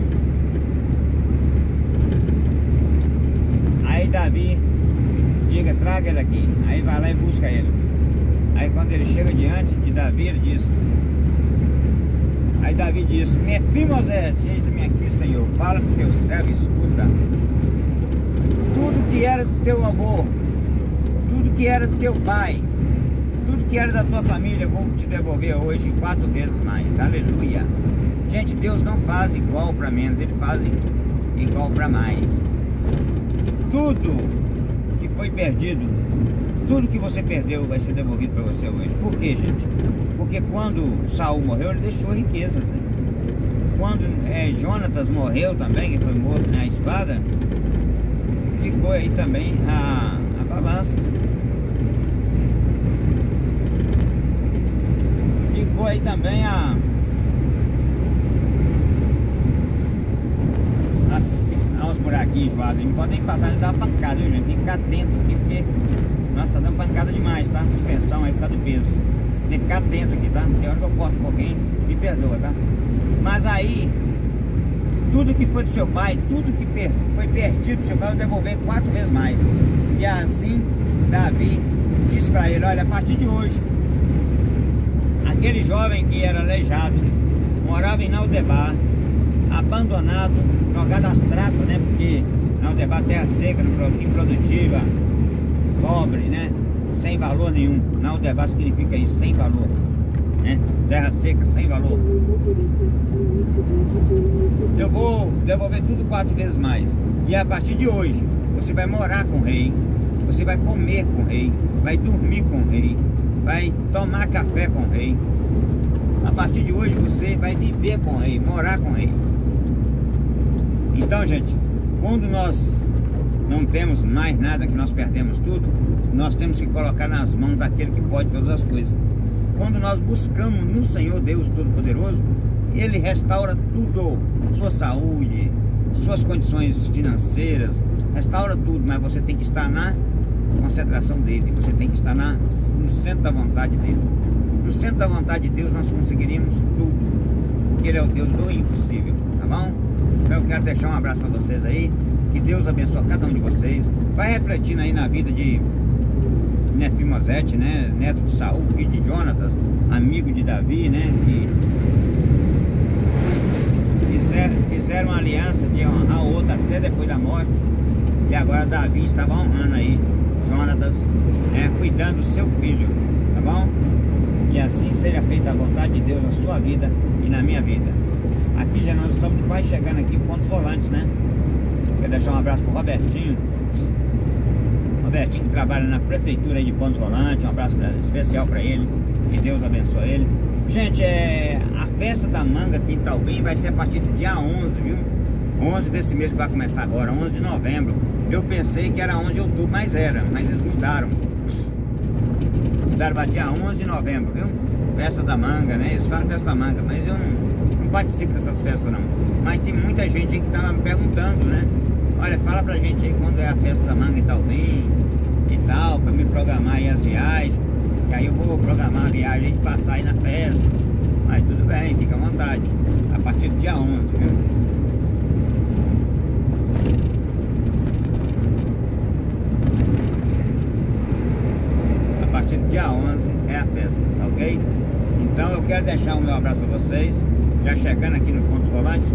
Aí Davi diga, traga ele aqui. Aí vai lá e busca ele. Aí quando ele chega diante de Davi, ele diz, aí Davi diz, Mefibosete, eis-me aqui, Senhor, fala que teu servo escuta. Tudo que era do teu avô, tudo que era do teu pai, tudo que era da tua família, eu vou te devolver hoje 4 vezes mais. Aleluia. Gente, Deus não faz igual para menos, Ele faz igual para mais. Tudo que foi perdido, tudo que você perdeu vai ser devolvido para você hoje. Por quê, gente? Porque quando Saul morreu, ele deixou riquezas, né? Quando Jonatas morreu também, que foi morto na espada, ficou aí também a balança. Ficou aí também os buraquinhos zoados. Não pode nem passar, nem dar uma pancada, viu, gente? Tem que ficar atento aqui, porque nós tá dando pancada demais, tá? Suspensão aí por causa do peso. Tem que ficar atento aqui, tá? Tem hora que eu corto um pouquinho, me perdoa, tá? Mas aí, tudo que foi do seu pai, tudo que foi perdido do seu pai, eu devolver 4 vezes mais. E assim, Davi disse para ele: olha, a partir de hoje, aquele jovem que era aleijado, morava em Naudebá, abandonado, jogado às traças, né? Porque Naudebá, terra seca, improdutiva, pobre, né? Sem valor nenhum. Naudebá significa isso, sem valor, né? Terra seca, sem valor. Eu vou devolver tudo 4 vezes mais. E a partir de hoje, você vai morar com o rei, você vai comer com o rei, vai dormir com o rei, vai tomar café com o rei. A partir de hoje você vai viver com o rei, morar com o rei. Então, gente, quando nós não temos mais nada, que nós perdemos tudo, nós temos que colocar nas mãos daquele que pode todas as coisas. Quando nós buscamos no Senhor Deus Todo-Poderoso, Ele restaura tudo, sua saúde, suas condições financeiras, restaura tudo, mas você tem que estar na concentração dele, você tem que estar no centro da vontade dele. No centro da vontade de Deus nós conseguiríamos tudo, porque Ele é o Deus do impossível, tá bom? Então eu quero deixar um abraço para vocês aí, que Deus abençoe cada um de vocês. Vai refletindo aí na vida de Mefibosete, né? Neto de Saul, filho de Jonatas, amigo de Davi, né? Que fizeram uma aliança de honrar o outro até depois da morte. E agora Davi estava honrando aí Jonatas, né? Cuidando do seu filho, tá bom? E assim seja feita a vontade de Deus na sua vida e na minha vida. Aqui já nós estamos quase chegando aqui em Pontos Volantes, né? Quero deixar um abraço pro Robertinho. Robertinho que trabalha na prefeitura aí de Pontos Volantes. Um abraço especial para ele. Que Deus abençoe ele. Gente, a festa da manga aqui em Itaubim vai ser a partir do dia 11, viu? 11 desse mês que vai começar agora, 11 de novembro. Eu pensei que era 11 de outubro, mas eles mudaram. Mudaram para dia 11 de novembro, viu? Festa da manga, né? Eles falam festa da manga, mas eu não participo dessas festas não. Mas tem muita gente aí que tá me perguntando, né? Olha, fala pra gente aí quando é a festa da manga em Itaubim e tal, pra me programar aí as viagens. E aí eu vou programar a viagem de passar aí na festa. Mas tudo bem, fica à vontade. A partir do dia 11, viu? A partir do dia 11 é a festa, tá ok? Então eu quero deixar o meu abraço para vocês, já chegando aqui no Pontos Volantes.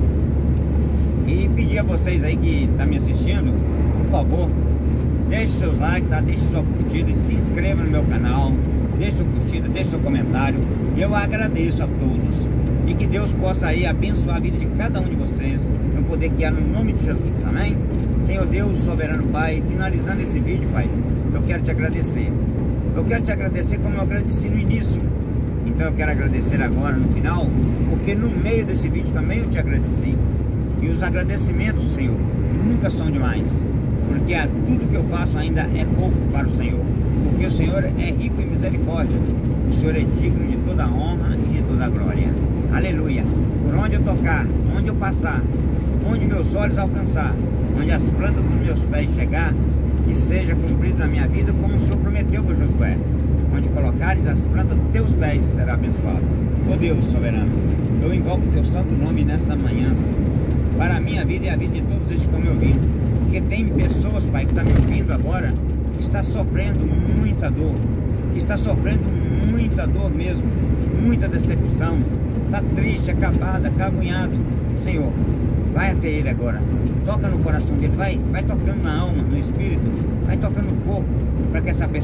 E pedir a vocês aí que estão me assistindo, por favor, deixe seus likes, tá? Deixe sua curtida e se inscreva no meu canal. Deixe sua curtida, deixe seu comentário. E eu agradeço a todos. E que Deus possa aí abençoar a vida de cada um de vocês, no poder que há no nome de Jesus, amém? Senhor Deus, soberano Pai, finalizando esse vídeo, Pai, eu quero te agradecer. Eu quero te agradecer como eu agradeci no início. Então eu quero agradecer agora no final, porque no meio desse vídeo também eu te agradeci. E os agradecimentos, Senhor, nunca são demais, porque tudo que eu faço ainda é pouco para o Senhor, porque o Senhor é rico em misericórdia, o Senhor é digno de toda honra e de toda glória. Aleluia. Por onde eu tocar, onde eu passar, onde meus olhos alcançar, onde as plantas dos meus pés chegar, que seja cumprido na minha vida como o Senhor prometeu para Josué. Onde colocares as plantas dos teus pés, será abençoado. Ó Deus soberano, eu invoco o teu santo nome nessa manhã, Senhor, para a minha vida e a vida de todos esses que estão me ouvindo. Porque tem pessoas, Pai, que estão me ouvindo agora, que está sofrendo muita dor, que está sofrendo muita dor mesmo, muita decepção, está triste, acabado, acabunhado. Senhor, vai até ele agora, toca no coração dele, vai tocando na alma, no espírito, vai tocando no corpo, para que essa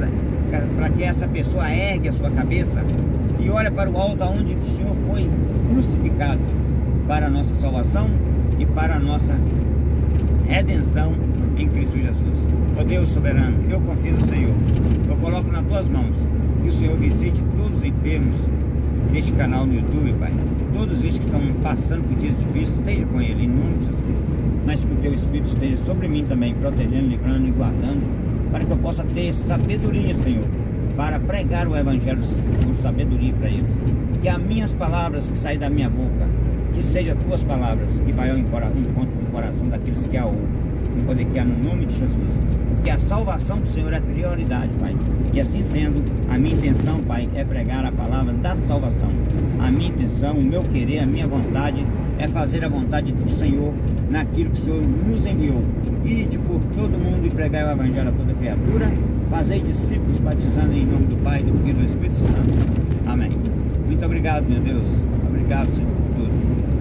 pessoa ergue a sua cabeça e olhe para o alto aonde o Senhor foi crucificado para a nossa salvação e para a nossa redenção em Cristo Jesus. Ó Deus soberano, eu confio no Senhor, eu coloco nas tuas mãos, que o Senhor visite todos os enfermos deste canal no YouTube, Pai, todos estes que estão passando por dias difíceis, esteja com ele, em nome de Jesus, mas que o teu Espírito esteja sobre mim também, protegendo, livrando e guardando, para que eu possa ter sabedoria, Senhor, para pregar o Evangelho com sabedoria para eles, que as minhas palavras que saem da minha boca, que sejam tuas palavras, que vai ao encontro do coração daqueles que a ouvem, no poder que há no nome de Jesus, porque a salvação do Senhor é prioridade, Pai, e assim sendo, a minha intenção, Pai, é pregar a palavra da salvação. A minha intenção, o meu querer, a minha vontade é fazer a vontade do Senhor naquilo que o Senhor nos enviou. Ide por todo mundo e pregar o Evangelho a toda criatura. Fazei discípulos, batizando em nome do Pai, do Filho e do Espírito Santo. Amém. Muito obrigado, meu Deus. Obrigado, Senhor, por tudo.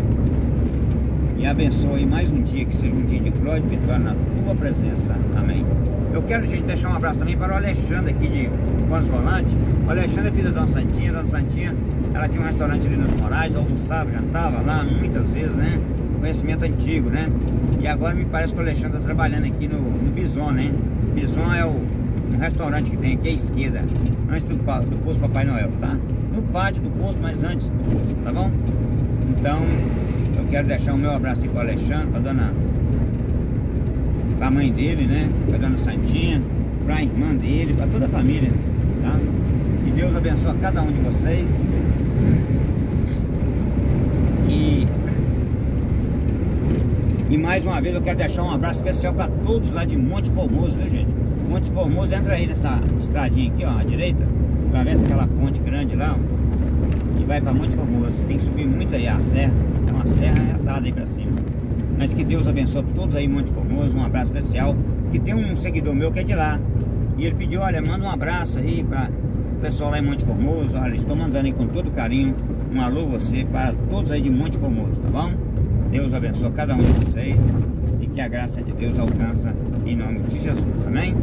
E abençoe mais um dia, que seja um dia de glória e vitória na tua presença. Amém. Eu quero, gente, deixar um abraço também para o Alexandre aqui de Bônus Volante. O Alexandre é filho da Dona Santinha. Dona Santinha, ela tinha um restaurante ali nos Moraes, almoçava, jantava lá muitas vezes, né? Conhecimento antigo, né? E agora me parece que o Alexandre está trabalhando aqui no Bison, né? Bison é um restaurante que tem aqui à esquerda, antes do posto Papai Noel, tá? No pátio do posto, mas antes do posto, tá bom? Então, eu quero deixar o meu abraço aqui para o Alexandre, para a mãe dele, né? Para a Dona Santinha, para a irmã dele, para toda a família, tá? Que Deus abençoe cada um de vocês. E mais uma vez eu quero deixar um abraço especial para todos lá de Monte Formoso, viu, gente? Monte Formoso, entra aí nessa estradinha aqui, ó, à direita, atravessa aquela ponte grande lá, ó, e vai para Monte Formoso. Tem que subir muito aí a serra, é uma serra atada aí para cima. Mas que Deus abençoe todos aí em Monte Formoso. Um abraço especial, que tem um seguidor meu que é de lá, e ele pediu, olha, manda um abraço aí para o pessoal lá em Monte Formoso. Olha, estou mandando aí com todo carinho um alô você para todos aí de Monte Formoso, tá bom? Deus abençoe cada um de vocês e que a graça de Deus alcança em nome de Jesus, amém?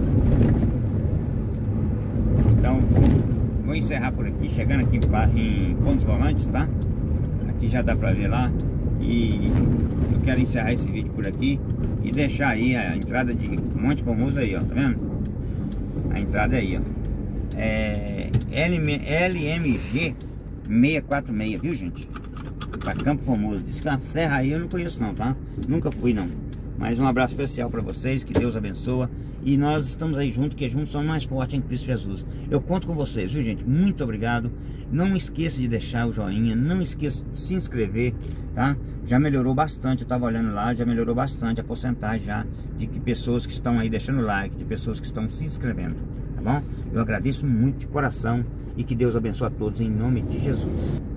Então vou encerrar por aqui, chegando aqui em Bônus Volantes, tá? Aqui já dá pra ver lá. E eu quero encerrar esse vídeo por aqui e deixar aí a entrada de Monte Formoso aí, ó, tá vendo? A entrada aí, ó, é LMG 646, viu, gente? Para Campo Formoso. Diz que a serra aí eu não conheço não, tá? Nunca fui não. Mas um abraço especial para vocês, que Deus abençoe. E nós estamos aí juntos, que juntos somos mais fortes em Cristo Jesus. Eu conto com vocês, viu, gente? Muito obrigado. Não esqueça de deixar o joinha, não esqueça de se inscrever, tá? Já melhorou bastante, eu estava olhando lá, já melhorou bastante a porcentagem já de que pessoas que estão aí deixando like, de pessoas que estão se inscrevendo, tá bom? Eu agradeço muito de coração e que Deus abençoe a todos em nome de Jesus.